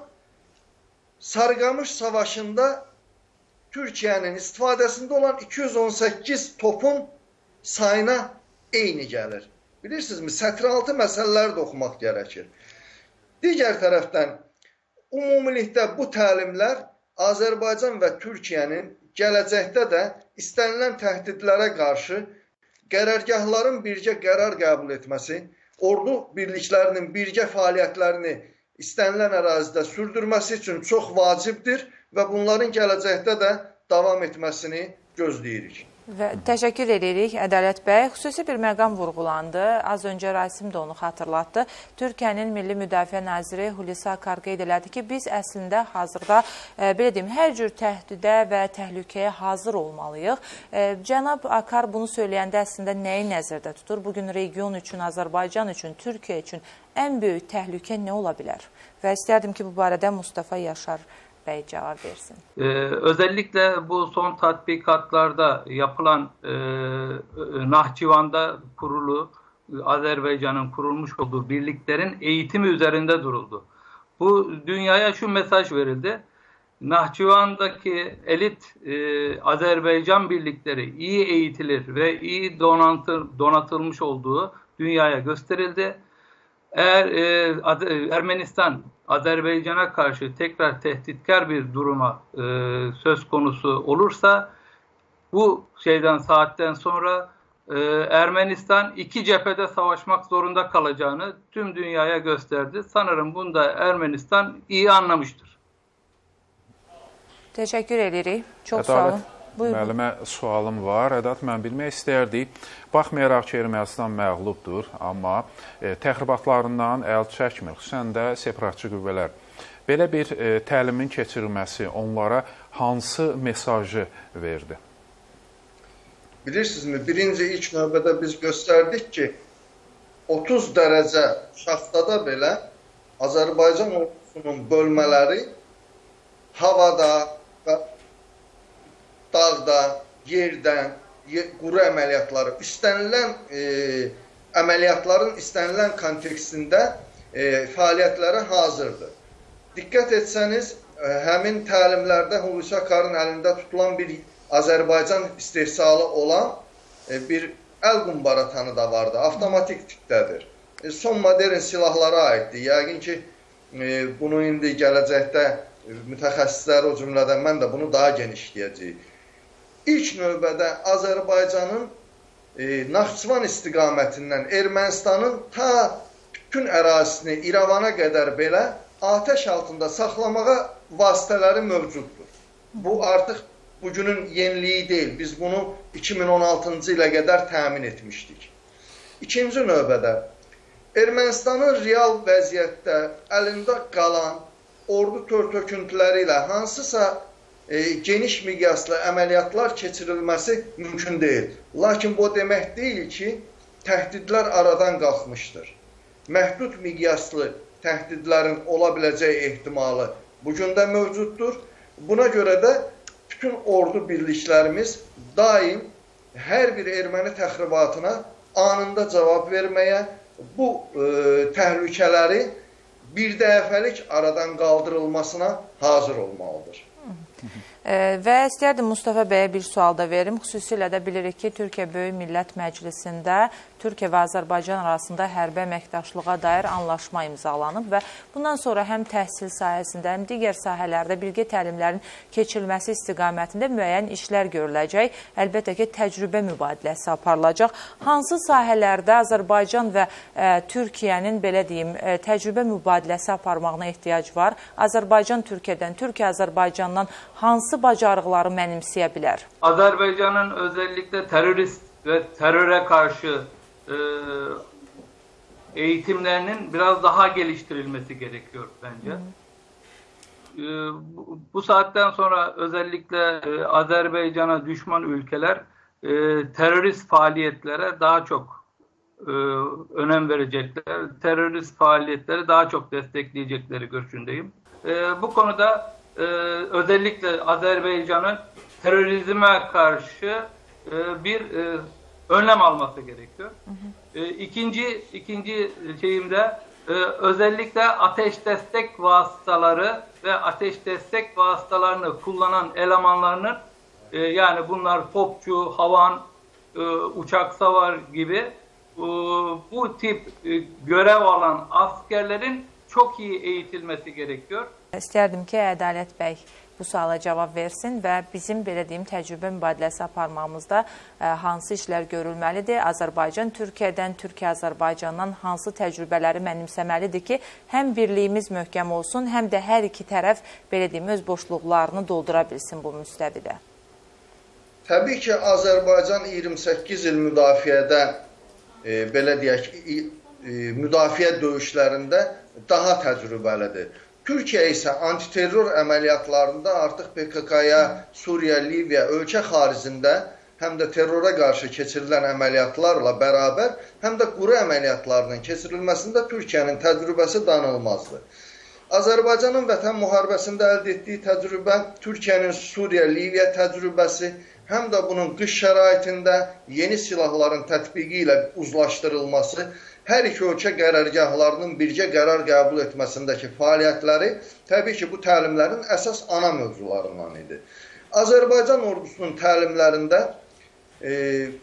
Sarıqamış savaşında Türkiyənin istifadəsində olan iki yüz on səkkiz topun sayına eyni gəlir. Bilirsinizmi, sətiraltı məsələləri də oxumaq gərəkir. Digər tərəfdən, ümumilikdə bu təlimlər Azərbaycan və Türkiyənin gələcəkdə də istənilən təhdidlərə qarşı qərargahların birgə qərar qəbul etməsi, ordu birliklərinin birgə fəaliyyətlərini istənilən ərazidə sürdürməsi üçün çox vacibdir və bunların gələcəkdə də davam etməsini gözləyirik. Və təşəkkür edirik Ədalət bəy. Xüsusi bir məqam vurğulandı. Az öncə Rasim də onu xatırlatdı. Türkiyənin Milli Müdafiə Naziri Hulusi Akar qeyd elədi ki, biz əslində hazırda e, belə deyim, hər cür təhdidə və təhlükəyə hazır olmalıyıq. E, Cənab Akar bunu söyləyəndə əslində nəyi nəzərdə tutur? Bugün region üçün, Azərbaycan üçün, Türkiyə üçün ən böyük təhlükə nə ola bilər? Və istərdim ki, bu barədə Mustafa Yaşar Bey cevap versin. Ee, özellikle bu son tatbikatlarda yapılan e, Nahçıvan'da kurulu, Azerbaycan'ın kurulmuş olduğu birliklerin eğitimi üzerinde duruldu. Bu dünyaya şu mesaj verildi. Nahçıvan'daki elit e, Azerbaycan birlikleri iyi eğitilir ve iyi donatır, donatılmış olduğu dünyaya gösterildi. Eğer e, Ermenistan Azerbaycan'a karşı tekrar tehditkar bir duruma e, söz konusu olursa bu şeyden saatten sonra e, Ermenistan iki cephede savaşmak zorunda kalacağını tüm dünyaya gösterdi. Sanırım bunda Ermenistan iyi anlamıştır. Teşekkür edirik. Çok Ədalət, sağ olun. Buyurun. Müəllimə sualım var. Ədat, mən bilmək istərdik. Baxmayaraq ki, Ermənistan məğlubdur, amma e, təxribatlarından əl çəkmir, xüsusən də separatçı qüvvələr. Belə bir e, təlimin keçirilməsi onlara hansı mesajı verdi? Bilirsinizmi, birinci ilk növbədə biz göstərdik ki, otuz dərəcə şaxtada belə Azərbaycan ordusunun bölmələri havada və dağda, yerdən, quru əməliyyatları, istənilən e, əməliyyatların istənilən kontekstində e, fəaliyyətlərə hazırdır. Diqqət etsəniz, e, həmin təlimlərdə Hulusi Akarın əlində tutulan bir Azərbaycan istehsalı olan e, bir əl qumbaratanı da vardı, avtomatik tipdədir. E, son modern silahlara aiddir. Yəqin ki, e, bunu indi gələcəkdə e, mütəxəssislər, o cümlədən mən də bunu daha geniş işləyəcəyik. İlk növbədə Azərbaycanın e, Naxçıvan istiqamətindən Ermənistanın ta bütün ərazisini İrəvana qədər belə atəş altında saxlamağa vasitələri mövcuddur. Bu artıq bugünün yeniliyi deyil. Biz bunu iki min on altıncı ilə qədər təmin etmişdik. İkinci növbədə Ermənistanın real vəziyyətdə əlində qalan ordu tör-töküntüləri ilə hansısa E, geniş miqyaslı əməliyyatlar keçirilməsi mümkün deyil. Lakin bu demək deyil ki, təhdidlər aradan qalxmışdır. Məhdud miqyaslı təhdidlərin ola biləcəyi ehtimalı bugün də mövcuddur. Buna görə də bütün ordu birliklərimiz daim hər bir erməni təxribatına anında cavab verməyə, bu e, təhlükələri bir dəfəlik aradan qaldırılmasına hazır olmalıdır. Və istəyərdim Mustafa bəyə bir sual da verim. Xüsusilə də bilirik ki, Türkiyə Böyük Millət Məclisində Türkiyə və Azərbaycan arasında hərbi əməkdaşlığa dair anlaşma imzalanıb və bundan sonra həm təhsil sahəsində, həm digər sahələrdə bilgi təlimlərin keçirilməsi istiqamətində müəyyən işlər görüləcək. Əlbəttə ki, təcrübə mübadiləsi aparılacaq. Hansı sahələrdə Azərbaycan və e, Türkiyənin, belə deyim, e, təcrübə mübadiləsi aparmağına ehtiyac var? Azərbaycan Türkiyədən, Türkiyə Azərbaycandan hansı bacarıqları mənimsəyə bilər? Azerbaycan'ın özellikle terörist ve teröre karşı e, eğitimlerinin biraz daha geliştirilmesi gerekiyor bence. E, bu, bu saatten sonra özellikle e, Azerbaycan'a düşman ülkeler e, terörist faaliyetlere daha çok e, önem verecekler. Terörist faaliyetleri daha çok destekleyecekleri görüşündeyim. E, bu konuda Ee, özellikle Azerbaycan'ın terörizme karşı e, bir e, önlem alması gerekiyor. Hı hı. E, ikinci ikinci şeyimde e, özellikle ateş destek vasıtaları ve ateş destek vasıtalarını kullanan elemanlarının e, yani bunlar topçu, havan, e, uçak savar gibi e, bu tip e, görev alan askerlerin çok iyi eğitilmesi gerekiyor. İstərdim ki, Ədalət bəy bu suala cavab versin və bizim, belə deyim, təcrübə mübadiləsi aparmamızda ə, hansı işlər görülməlidir? Azərbaycan Türkiyədən, Türkiyə Azərbaycandan hansı təcrübələri mənimsəməlidir ki, həm birliyimiz möhkəm olsun, həm də hər iki tərəf, belə deyim, öz boşluqlarını doldura bilsin bu müstəvidə? Təbii ki, Azərbaycan iyirmi səkkiz il müdafiədə, e, belə deyək, e, müdafiə döyüşlərində daha təcrübəlidir. Türkiyə isə antiterror əməliyyatlarında artıq P K K-ya, Suriya, Liviya, ölkə xaricində həm də terrora qarşı keçirilən əməliyyatlarla bərabər, həm də quru əməliyyatlarının keçirilməsində Türkiyənin təcrübəsi danılmazdır. Azərbaycanın vətən müharibəsində əldə etdiyi təcrübə, Türkiyənin Suriya, Liviya təcrübəsi, həm də bunun qış şəraitində yeni silahların tətbiqi ilə uzlaşdırılması, hər iki ölkə qərargahlarının birgə qərar qəbul etməsindəki fəaliyyətləri təbii ki, bu təlimlərin əsas ana mövzularından idi. Azərbaycan ordusunun təlimlərində e,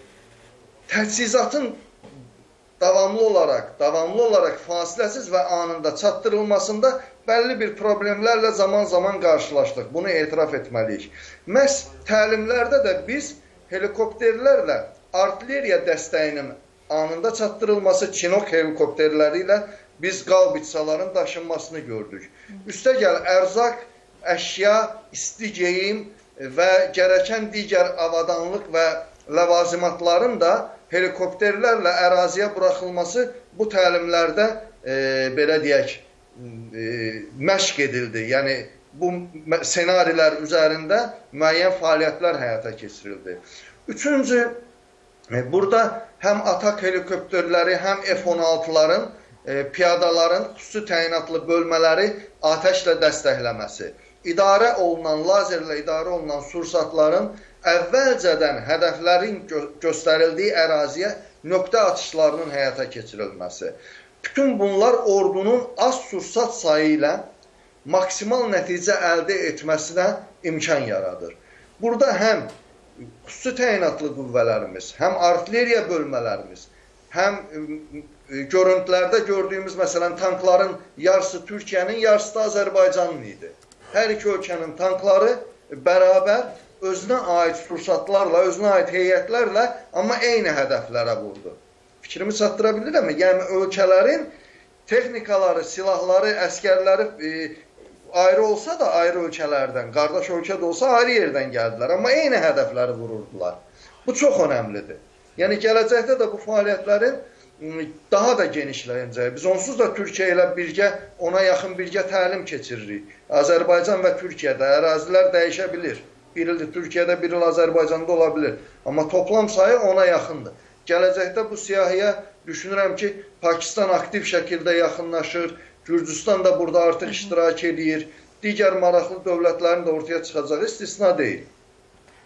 təchizatın davamlı olaraq, davamlı olaraq fasiləsiz və anında çatdırılmasında bəlli bir problemlərlə zaman-zaman qarşılaşdıq. Bunu etiraf etməliyik. Məhz təlimlərdə də biz helikopterlərlə artilleriya dəstəyinin anında çatdırılması Çinok helikopterləri ilə biz qalbitsaların daşınmasını gördük. Üstəgəl ərzaq, əşya, isti geyim və gərəkən digər avadanlıq və ləvazimatların da helikopterlərlə əraziyə buraxılması bu təlimlərdə e, belə deyək, e, məşq edildi. Yəni, bu senarilər üzərində müəyyən fəaliyyətlər həyata keçirildi. Üçüncü, burada həm atak helikopterləri, həm F on altıların, e, piyadaların xüsusi təyinatlı bölmələri atəşlə dəstəkləməsi, idarə olunan, lazerlə idarə olunan sursatların əvvəlcədən hədəflərin gö göstərildiyi əraziyə nöqtə atışlarının həyata keçirilməsi. Bütün bunlar ordunun az sursat sayı ilə maksimal nəticə əldə etməsinə imkan yaradır. Burada həm xüsusi təyinatlı qüvvələrimiz, həm artilleriya bölmələrimiz, həm görüntülərdə gördüyümüz, məsələn, tankların yarısı Türkiyənin, yarısı da Azərbaycanın idi. Hər iki ölkənin tankları bərabər özünə aid sursatlarla, özünə aid heyətlərlə, amma eyni hədəflərə vurdu. Fikrimi çatdıra bilirəm mi? Yəni, ölkələrin texnikaları, silahları, əskərləri e, ayrı olsa da ayrı ölkələrdən, qardaş ölkə də olsa ayrı yerdən gəldilər, amma eyni hədəfləri vururdular. Bu çox önəmlidir. Yəni, gələcəkdə də bu fəaliyyətlərin daha da genişləyəcək. Biz onsuz da Türkiyə ilə birgə, ona yaxın birgə təlim keçiririk. Azərbaycan və Türkiyədə ərazilər dəyişə bilir. Bir ildir Türkiyədə, bir il Azərbaycanda ola bilir. Amma toplam sayı ona yaxındır. Gələcəkdə bu siyahıya düşünürəm ki, Pakistan aktiv şəkildə yaxınlaşır, Gürcüstan da burada artıq iştirak edir, digər maraqlı dövlətlərin də ortaya çıxacağı istisna deyil.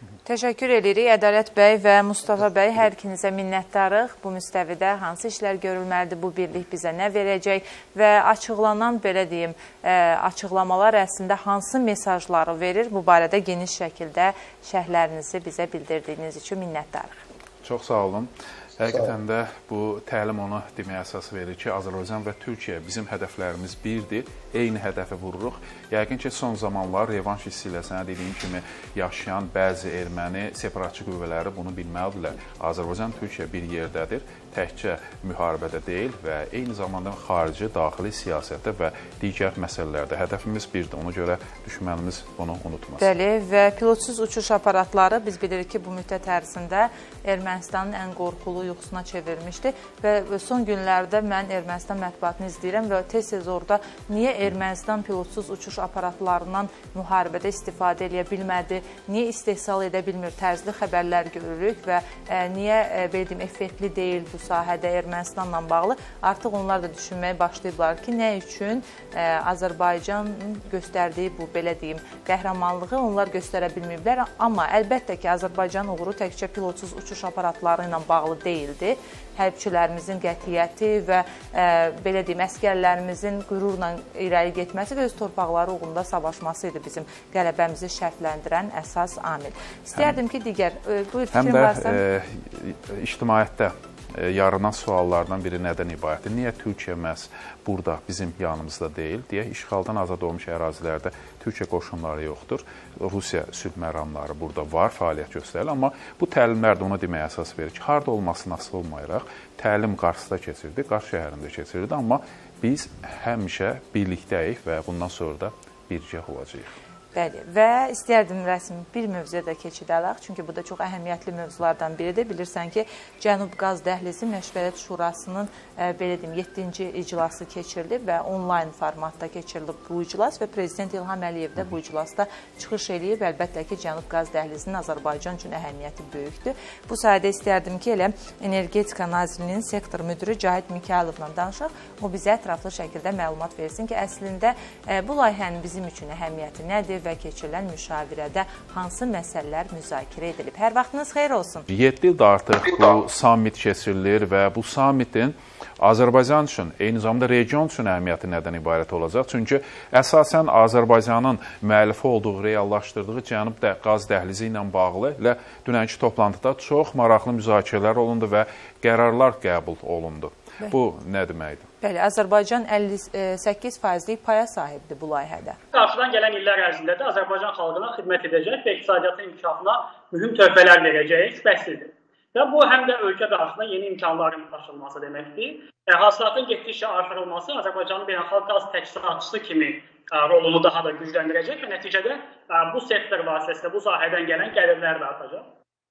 Təşəkkür edirik Ədalət bəy və Mustafa bəy. Hər ikinizə minnətdarıq. Bu müstəvidə hansı işlər görülməlidir, bu birlik bizə nə verəcək və açıqlanan, belə deyim, açıqlamalar əslində hansı mesajları verir, bu barədə geniş şəkildə şərhlərinizi bizə bildirdiyiniz üçün minnətdarıq. Çox sağ olun. Həqiqətən də bu təlim onu deməyə əsas verir ki, Azərbaycan və Türkiyə bizim hədəflərimiz birdir, eyni hədəfə vururuq. Yəqin ki, son zamanlar revanş hissi ilə sənə dediyim kimi yaşayan bəzi erməni separatçı qüvvələri bunu bilməlidirlər. Azərbaycan, Türkiyə bir yerdədir, təkcə müharibədə deyil və eyni zamanda xarici, daxili siyasətdə və digər məsələlərdə. Hədəfimiz birdir, ona görə düşmənimiz bunu unutmasın. Bəli, və pilotsuz uçuş aparatları biz bilirik ki, bu müddət ərzində Ermənistanın ən qorxulu yuxusuna çevirmişdi və son günlərdə mən Ermənistan mətbuatını izləyirəm və tez-tez orada niyə Ermənistan pilotsuz uçuş aparatlarından müharibədə istifadə edə bilmədi, niyə istehsal edə bilmir tərzli xəbərlər görürük və e, niyə e, belə deyim, effektli deyil bu sahədə Ermənistanla bağlı. Artıq onlar da düşünməyə başlayıblar ki, nə üçün e, Azərbaycanın göstərdiyi bu, belə deyim, qəhrəmanlığı onlar göstərə bilməyiblər. Amma əlbəttə ki, Azərbaycan uğuru təkcə pilotsuz uçuş aparatları ilə bağlı deyildi. Hərbçilərimizin qətiyyəti və e, belə deyim, əskərlərimizin qürurla irəli getməsi və öz torpaqları uğrunda savaşması idi bizim qələbəmizi şərtləndirən əsas amil. İstəyərdim ki, digər, e, buyur fikrim varsa. Həm də e, ictimaiyyətdə e, yaranan suallardan biri nədən ibarətdir? Niyə Türkiyə məhz burada bizim yanımızda deyil deyə işğaldan azad olmuş ərazilərdə Türkiyə qoşunları yoxdur. Rusiya sülh məramları burada var, fəaliyyət göstərilir. Amma bu təlimlər də ona deməyə əsas verir ki, harda olmasına asılı olmayaraq təlim Qarsda keçirdi, Qars şəhərində keçirildi. Amma biz həmişə birlikdəyik və bundan sonra da birgə olacağıq. Bəli, və istəyərdim rəsmi bir mövzuya da keçidələk, çünki bu da çox əhəmiyyətli mövzulardan biridir. Bilirsən ki, Cənub Qaz Dəhlizi Məşvərət Şurasının e, belə deyim, yeddinci iclası keçirilib və onlayn formatda keçirilib bu iclas və Prezident İlham Əliyev də bu iclasda çıxış eləyib. Əlbəttə ki, Cənub Qaz Dəhlizinin Azərbaycan üçün əhəmiyyəti böyükdür. Bu sayədə istərdim ki, elə Energetika Nazirliyinin sektor müdürü Cahid Mikayılovla danışaq. O bizə ətraflı şəkildə məlumat versin ki, əslində e, bu layihənin bizim üçün əhəmiyyəti nədir və keçirilən müşavirədə hansı məsələlər müzakirə edilib. Hər vaxtınız xeyir olsun. yeddi ildə artıq bu sammit keçirilir və bu sammitin Azərbaycan üçün, eyni zamanda region üçün əhəmiyyəti nədən ibarət olacaq? Çünki əsasən Azərbaycanın müəllifi olduğu, reallaşdırdığı Cənub Qaz Dəhlizi ilə bağlı ilə dünənki toplantıda çox maraqlı müzakirələr olundu və qərarlar qəbul olundu. Bəli. Bu nə deməkdir? Bəli, Azərbaycan əlli səkkiz faizlik paya sahibdir bu layihədə. Qarşıdan gələn illər ərzində də Azərbaycan xalqına xidmət edəcək və iqtisadiyyatın inkişafına mühüm töhfələr verəcəyi şübhəsizdir. Və bu həm də ölkə qarşısında yeni imkanların açılması deməkdir. Hasilatın getdikcə artırılması Azərbaycanın beynəlxalq qaz təchizatçısı kimi rolunu daha da gücləndirəcək və nəticədə bu sektor vasitəsilə bu sahədən gələn gəlirlər də artacaq.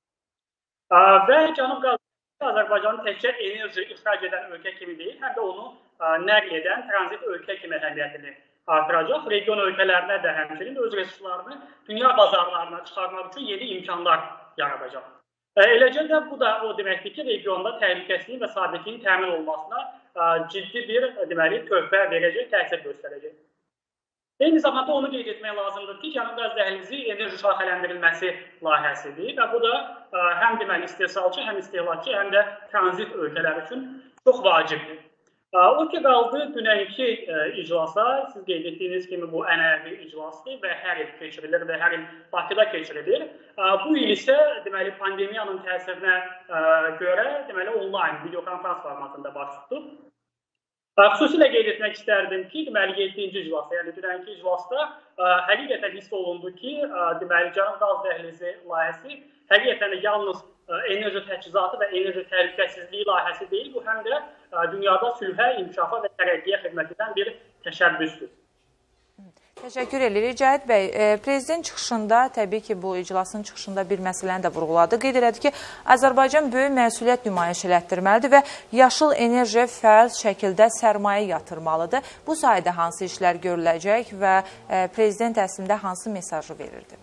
Və Cənub Qaz Azərbaycanın təkcə enerji ixrac edən ölkə kimi deyil, həm də onu nəql edən tranzit ölkə kimi əhəmiyyətini artıracaq. Region ölkələrinə də həmçinin öz resurslarını dünya bazarlarına çıxarmaq üçün yeni imkanlar yaradacaq. Eləcə də bu da o deməkdir ki, regionda təhlükəsizliyin və sabitliyin təmin olmasına ciddi bir deməli töhfə verəcək, təsir göstərəcək. Eyni zamanda onu qeyd etmək lazımdır ki, Cənub Qaz Dəhlizi enerji şaxələndirilməsi layihəsidir və bu da həm deməli istehsalçı, həm istehlakçı, həm də tranzit ölkələr üçün çox vacibdir. O ki, qaldı dünənki iclasa, siz qeyd etdiyiniz kimi bu ənənəvi iclasdır və hər il keçirilir və hər il Bakıda keçirilir. Bu il isə deməli pandemiyanın təsirinə görə deməli onlayn videokonferans formatında baş tutdu. Xüsusilə qeyd etmək istərdim ki, deməli yeddinci iclasda, yəni dünənki iclasda həqiqətən hiss olundu ki, deməli Cənub Qaz Dəhlizi layihəsi həqiqətən yalnız enerji təchizatı və enerji təhlükəsizliyi layihəsi deyil, bu həm də dünyada sülhə, inkişafa və tərəqqiyə xidmət edən bir təşəbbüsdür. Təşəkkür edirik. Cahid bəy, Prezident çıxışında, təbii ki, bu iclasın çıxışında bir məsələni də vurğuladı. Qeyd elədi ki, Azərbaycan böyük məsuliyyət nümayiş elətdirməlidir və yaşıl enerjiyə fəal şəkildə sərmayə yatırmalıdır. Bu sayədə hansı işlər görüləcək və Prezident əslində hansı mesajı verirdi?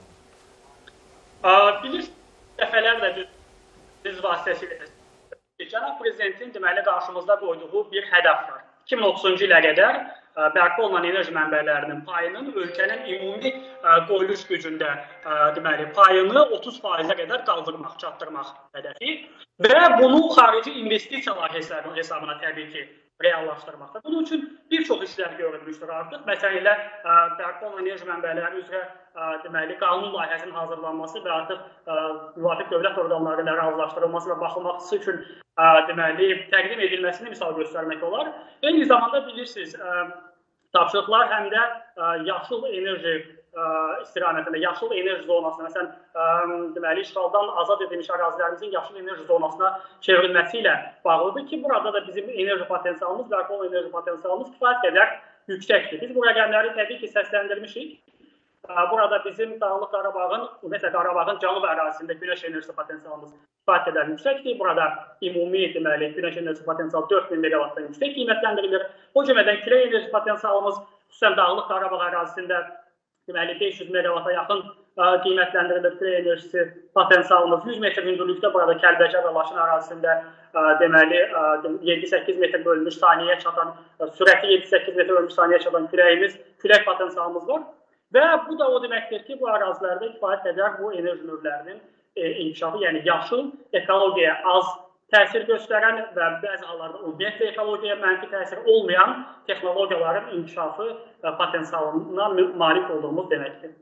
Bilirsiniz, dəfələrlə biz vasitəsilə Cənab Prezidentin deməli qarşımızda qoyduğu bir hədəf var. iki min otuzuncu ilə qədər bərpa olunan enerji mənbələrinin payının ölkənin ümumi qoyuluş gücündə deməli payını otuz faizə qədər qaldırmaq, çatdırmaq hədəfi və bunu xarici investisiyalar hesabına təbii ki reallaşdırmaqda. Bunun üçün bir çox işlər görülmüşdür artıq. Məsələn ilə bərpa olunan enerji mənbələri üzrə deməli qanun layihəsinin hazırlanması və artıq müvafiq dövlət orqanları ilə razılaşdırılması və baxılması üçün deməli təqdim edilməsini misal göstərmək olar. Eyni zamanda bilirsiniz, tapşırıqlar həm də yaşıl enerji istiqamətində, yaşıl enerji zonasına, məsələn, deməli, işğaldan azad edilmiş ərazilərimizin yaşıl enerji zonasına çevrilməsi ilə bağlıdır ki, burada da bizim enerji potensialımız, bərpa olunan enerji potensialımız kifayət qədər yüksəkdir. Biz bu rəqəmləri təbii ki, səsləndirmişik. Burada bizim Dağlıq Qarabağın, məsələn, Qarabağın cənub ərazisində günəş enerjisi potensialımız kifayət qədər yüksəkdir. Burada ümumi, deməli, günəş enerjisi potensialı dörd min megawattdan yüksək qiymətləndirilir. O cümlədən külək enerji potensialımız, xüsusən Dağlıq Qarabağ ərazisində deməli beş yüz megawata yaxın qiymətləndirilir külək enerjisi potensialımız. yüz metr hündürlükdə burada Kəlbəcər və Laçın ərazisində deməli yeddi səkkiz metr bölünmüş saniyəyə çatan, sürəti yeddi səkkiz metr bölünmüş saniyəyə çatan küləyimiz, külək potensialımız var. Və bu da o deməkdir ki, bu ərazilərdə kifayət qədər bu enerji növlərinin inkişafı, yəni yaşıl, ekologiyaya az təsir göstərən və bəzi hallarda ümumiyyətlə ekologiyaya mənfi təsir olmayan texnologiyaların inkişafı potensialına malik olduğumuz deməkdir.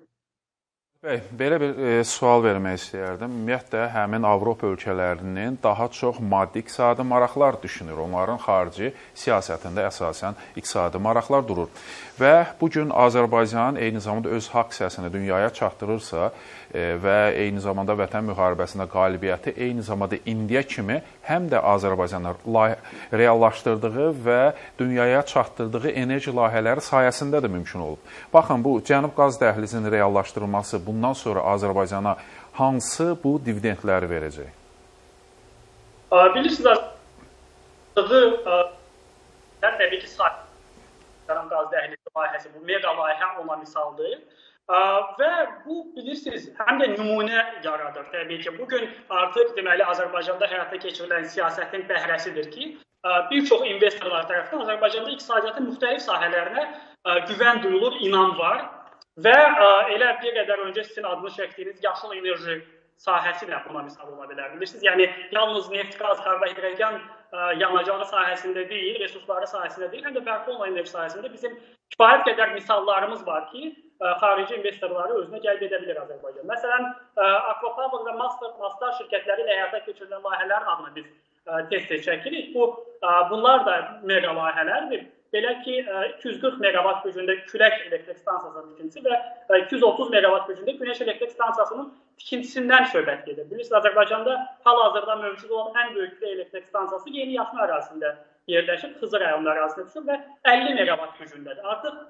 Bəy, belə bir e, sual vermək istəyərdim. Ümumiyyətlə, həmin Avropa ölkələrinin daha çox maddi iqtisadi maraqlar düşünür. Onların xarici siyasətində əsasən iqtisadi maraqlar durur. Və bugün Azərbaycan eyni zamanda öz haqq səsini dünyaya çatdırırsa e, və eyni zamanda vətən müharibəsində qalibiyyəti eyni zamanda indiyə kimi həm də Azərbaycanlar reallaşdırdığı və dünyaya çatdırdığı enerji layihələri sayəsində də mümkün olub. Baxın, bu Cənub qaz dəhlizinin reallaşdırılması bundan sonra Azərbaycana hansı bu dividendləri verəcək? Bilirsiniz, təbii ki, Cənub qaz dəhlizi layihəsi, bu mega layihə ona misaldır. Və bu, bilirsiniz, həm də nümunə yaradır. Təbii ki, bugün artıq deməli Azərbaycanda həyata keçirilən siyasətin bəhrəsidir ki, bir çox investorlar tərəfindən Azərbaycanda iqtisadiyyatın müxtəlif sahələrinə güvən duyulur, inan var. Və elə bir qədər öncə sizin adını çəkdiyiniz yaşıl enerji sahəsi də buna misal ola bilər. Bilirsiniz, yəni yalnız neft, qaz, karbohidrogen yanacağı sahəsində deyil, resursları sahəsində deyil, həm də bərpa olunan enerji sahəsində bizim kifayət qədər misallarımız var ki, xarici investorları özünə cəlb edə bilir Azərbaycan. Məsələn, Aquapower və Mastar şirkətləri ilə həyata keçirilən layihələrin adını biz test-test çəkirik. Bu, bunlar da mega layihələrdir. Belə ki, iki yüz qırx megawatt gücündə külək elektrik stansiyasının tikintisi və iki yüz otuz megawatt gücündə günəş elektrik stansiyasının tikintisindən söhbət gedir. Bilirsiniz, Azərbaycanda hal-hazırda mövcud olan ən böyük külək elektrik stansiyası Yeni Yaşma ərazisində yerləşib, Xızı rayonu ərazisində düşür və əlli megawatt gücündədir. Artıq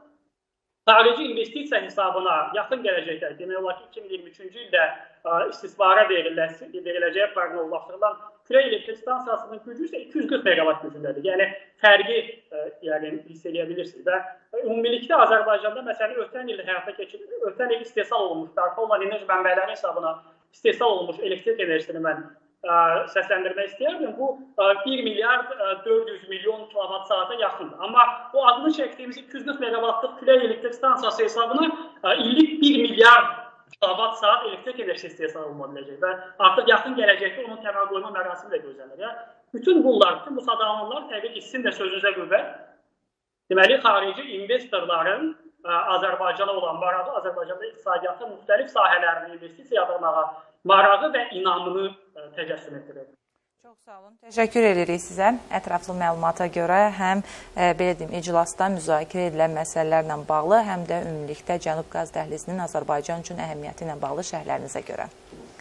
xarici investisiya hesabına yaxın gələcəkdə, demək olar ki, iki min iyirmi üçüncü ildə istismara veriləcəyə proqnozlaşdırılan külək elektrik stansiyasının gücü isə iki yüz qırx megawatt gücündədir. Yəni, fərqi yəni, hiss edə bilirsiniz. Və ümumilikdə Azərbaycanda, məsələn, ötən il həyata keçirilmiş, ötən il istehsal olunmuş, bərpa olunan enerji mənbələri hesabına istehsal olunmuş elektrik enerjisini mən səsləndirmək istəyərdim. Bu bir milyard dörd yüz milyon kilowatt saata yaxındır. Amma bu adını çəkdiyimiz iki yüz qırx megawattlıq külək elektrik stansiyası hesabına illik bir milyard kilowatt saat elektrik enerjisi istehsal oluna biləcək və artıq yaxın gələcəkdə onun təməl qoyma mərasimi də gözlənilir. Ya. Bütün bunlar, bütün bu sadalanmalar təbii ki, sizin də sözünüzə qüvvət. Deməli, xarici investorların Azərbaycana olan marağı, Azərbaycanda iqtisadiyyatın müxtəlif sahələrini investisiya yadırmağa marağı və inamını təcəssüm etdirir. Çox sağ olun. Təşəkkür edirik sizə. Ətraflı məlumata görə həm e, belə deyim, iclasda müzakirə edilən məsələlərlə bağlı, həm də ümumilikdə Cənub qaz dəhlizinin Azərbaycan üçün əhəmiyyəti ilə bağlı şərhlərinizə görə.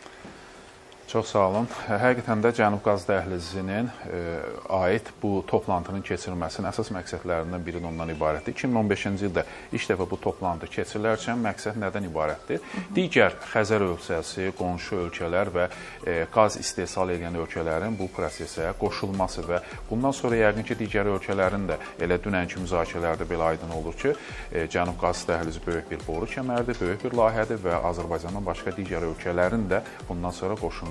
Çox sağ olun. Həqiqətən də Cənub qaz dəhlizinin e, aid bu toplantının keçirilməsinin əsas məqsədlərindən biri ondan ibarətdir. iki min on beşinci ildə ilk dəfə bu toplantı keçirilərkən məqsəd nədən ibarətdir? Hı -hı. Digər Xəzər ölkəsi, qonşu ölkələr və e, qaz istehsal edən ölkələrin bu prosesə qoşulması və bundan sonra yəqin ki, digər ölkələrin də elə dünənki müzakirələrdə belə aydın olur ki, e, Cənub qaz dəhlizi böyük bir boru kəmərdir, böyük bir layihədir və Azərbaycandan başqa digər ölkələrin də bundan sonra qoşulması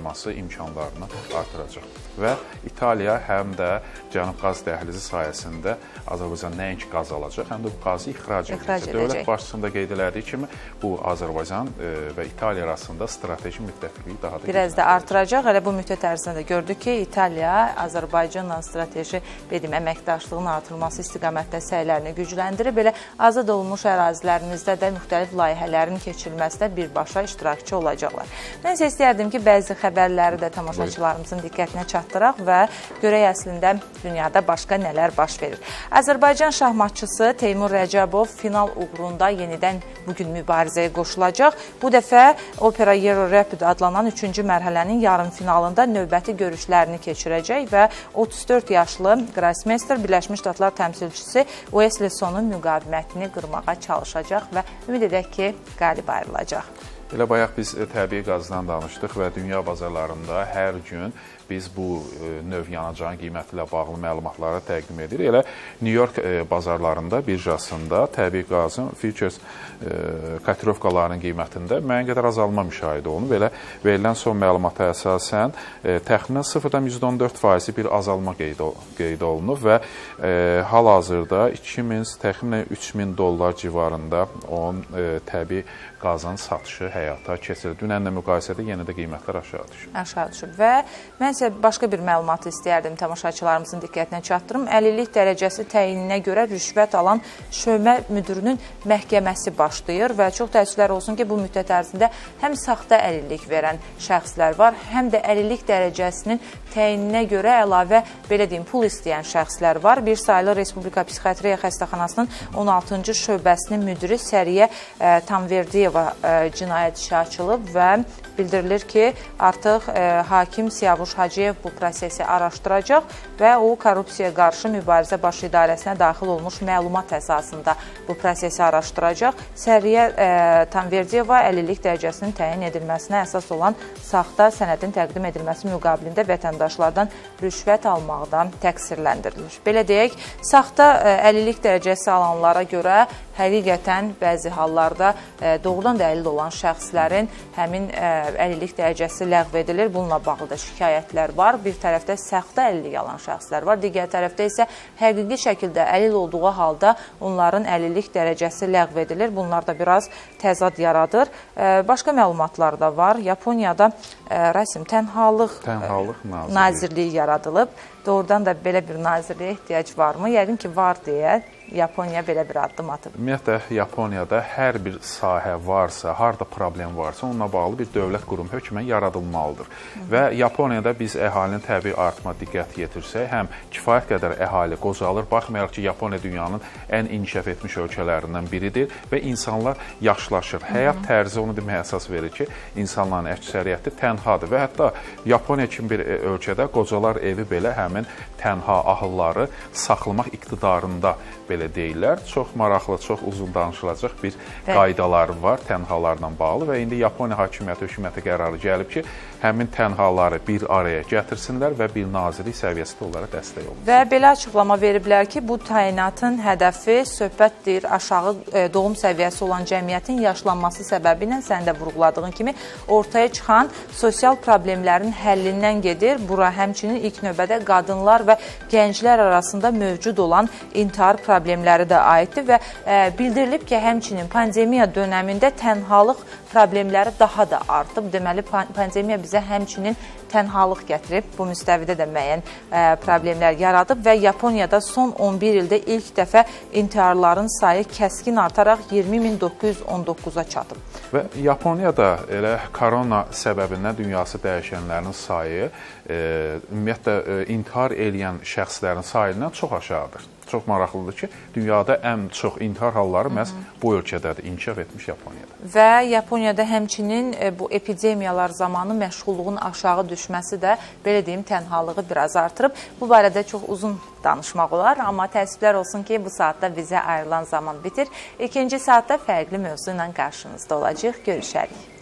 alması imkanlarını artıracaq. Və İtaliya həm də Cənub qaz dəhlizi sayəsində Azərbaycan nəinki qaz alacaq, həm də bu qazı ixrac edəcək. Dövlət başçısında qeyd elədiyi kimi bu Azərbaycan və İtaliya arasında strateji müttəfiqliyi daha da biraz da artıracaq. Hələ bu müddət ərzində gördük ki, İtaliya Azərbaycanla strateji dedim, əməkdaşlığın artırılması istiqamətdə səylərini gücləndirib. Belə azad olunmuş ərazilərimizdə də müxtəlif layihələrin keçirilməsində birbaşa iştirakçı olacaqlar. Mən isə istəyərdim ki, bəzi xəbərləri də tamaşaçılarımızın diqqətinə çatdıraq və görək əslində dünyada başqa nələr baş verir. Azərbaycan şahmatçısı Teymur Rəcəbov final uğrunda yenidən bugün mübarizəyə qoşulacaq. Bu dəfə Opera Euro Rapid adlanan üçüncü mərhələnin yarım finalında növbəti görüşlərini keçirəcək və otuz dörd yaşlı Grossmeister Birləşmiş Ştatlar təmsilçisi Wesley Sonun müqavimətini qırmağa çalışacaq və ümid edək ki, qalib ayrılacaq. Elə bayaq biz təbii qazdan danışdıq və dünya bazarlarında hər gün biz bu növ yanacağın qiyməti ilə bağlı məlumatları təqdim edirik. Elə New York bazarlarında, birjasında təbii qazın futures kotirovkalarının qiymətində müəyyən qədər azalma müşahidə olunub. Belə verilən son məlumata əsasən təxminən sıfırdan yüzdə on dörd faizi bir azalma qeyd olunub və hal-hazırda iki min, təxminən üç min dollar civarında onun təbii qazın satışı həyata keçirir. Dünənlə müqayisədə yenə də qiymətlər aşağı düşüb. Aşağı düşüb və mən isə başqa bir məlumatı istəyərdim tamaşaçılarımızın diqqətinə çatdırım. əlillik dərəcəsi təyininə görə rüşvət alan şöbə müdürünün məhkəməsi başlayır və çox təəssüflər olsun ki, bu müddət ərzində həm saxta əlillik verən şəxslər var, həm də əlillik dərəcəsinin təyininə görə əlavə, belə deyim, pul istəyən şəxslər var. Bir sayılı Respublika Psixiatriya Xəstəxanasının on altıncı şöbəsinin müdiri Səriyə Tanverdiyeva cinayət işi açılıb və bildirilir ki, artıq hakim Siyavuş Hacıyev bu prosesi araşdıracaq və o korrupsiyaya qarşı mübarizə baş idarəsinə daxil olmuş məlumat əsasında bu prosesi araşdıracaq. Səriyə Tanverdiyeva əlillik dərəcəsinin təyin edilməsinə əsas olan saxta sənədin təqdim edilməsi müqabilində vətəndaşlardan rüşvət almaqdan təqsirləndirilir. Belə deyək, saxta əlillik dərəcəsi alanlara görə həqiqətən bəzi hallarda doğrudan da əlil olan şəxslərin həmin əlillik dərəcəsi ləğv edilir. Bununla bağlı da şikayətlər var. Bir tərəfdə saxta əlillik alan şəxslər var. Digər tərəfdə isə həqiqi şəkildə əlil olduğu halda onların əlillik dərəcəsi ləğv edilir. Bunlar da biraz təzad yaradır. Başqa məlumatlar da var. Yaponiyada Rasim Tənhalıq, Tənhalıq Nazirliyi. Nazirliyi yaradılıb. Doğrudan da belə bir nazirliyə ehtiyac varmı? Yəqin ki, var deyə Yaponiya belə bir addım atıb. Ümumiyyətlə, Yaponiyada hər bir sahə varsa, harada problem varsa, onunla bağlı bir dövlət qurumu hökmən yaradılmalıdır. Hı -hı. Və Yaponiyada biz əhalinin təbii artma diqqət yetirsək, həm kifayət qədər əhali qocalır, baxmayaraq ki, Yaponiya dünyanın ən inkişaf etmiş ölkələrindən biridir və insanlar yaşlaşır. Həyat tərzi onu deməyə əsas verir ki, insanların əksəriyyəti tənhadır və hətta Yaponiya kimi bir ölkədə qocalar evi belə həmin tənha ahılları saxlamaq iqtidarında belə deyirlər. Çox maraqlı, çox uzun danışılacaq bir Bəli. qaydaları var tənhalarla bağlı və indi Yaponiya hakimiyyəti, hökuməti qərarı gəlib ki, həmin tənhaları bir araya gətirsinlər və bir nazirlik səviyyəsində onlara dəstək olunsun. Və belə açıqlama veriblər ki, bu təyinatın hədəfi söhbətdir, aşağı e, doğum səviyyəsi olan cəmiyyətin yaşlanması səbəbi ilə sən də vurğuladığın kimi ortaya çıxan sosial problemlərin həllindən gedir. Bura həmçinin ilk növbədə qadınlar və gənclər arasında mövcud olan intihar problemləri də aiddir və e, bildirilib ki, həmçinin pandemiya dönəmində tənhalıq problemləri daha da artıb. Deməli, pandemiya bizə həmçinin tənhalıq gətirib. Bu müstəvidə də müəyyən e, problemlər yaradıb və Yaponiyada son on bir ildə ilk dəfə intiharların sayı kəskin artaraq iyirmi min doqquz yüz on doqquza çatıb. Və Yaponiyada elə korona səbəbindən dünyası dəyişənlərin sayı e, ümumiyyətlə e, intihar eləyən şəxslərin sayından çox aşağıdır. Çox maraqlıdır ki, dünyada ən çox intihar halları məhz bu ölkədədir, inkişaf etmiş Yaponiyada. Və Yaponiyada həmçinin e, bu epidemiyalar zamanı məşğulluğun aşağı düşməsi də, belə deyim, tənhalığı biraz artırıb. Bu barədə çox uzun danışmaq olar, amma təəssüflər olsun ki, bu saatda bizə ayrılan zaman bitir. İkinci saatda fərqli mövzu ilə qarşınızda olacaq. Görüşərik.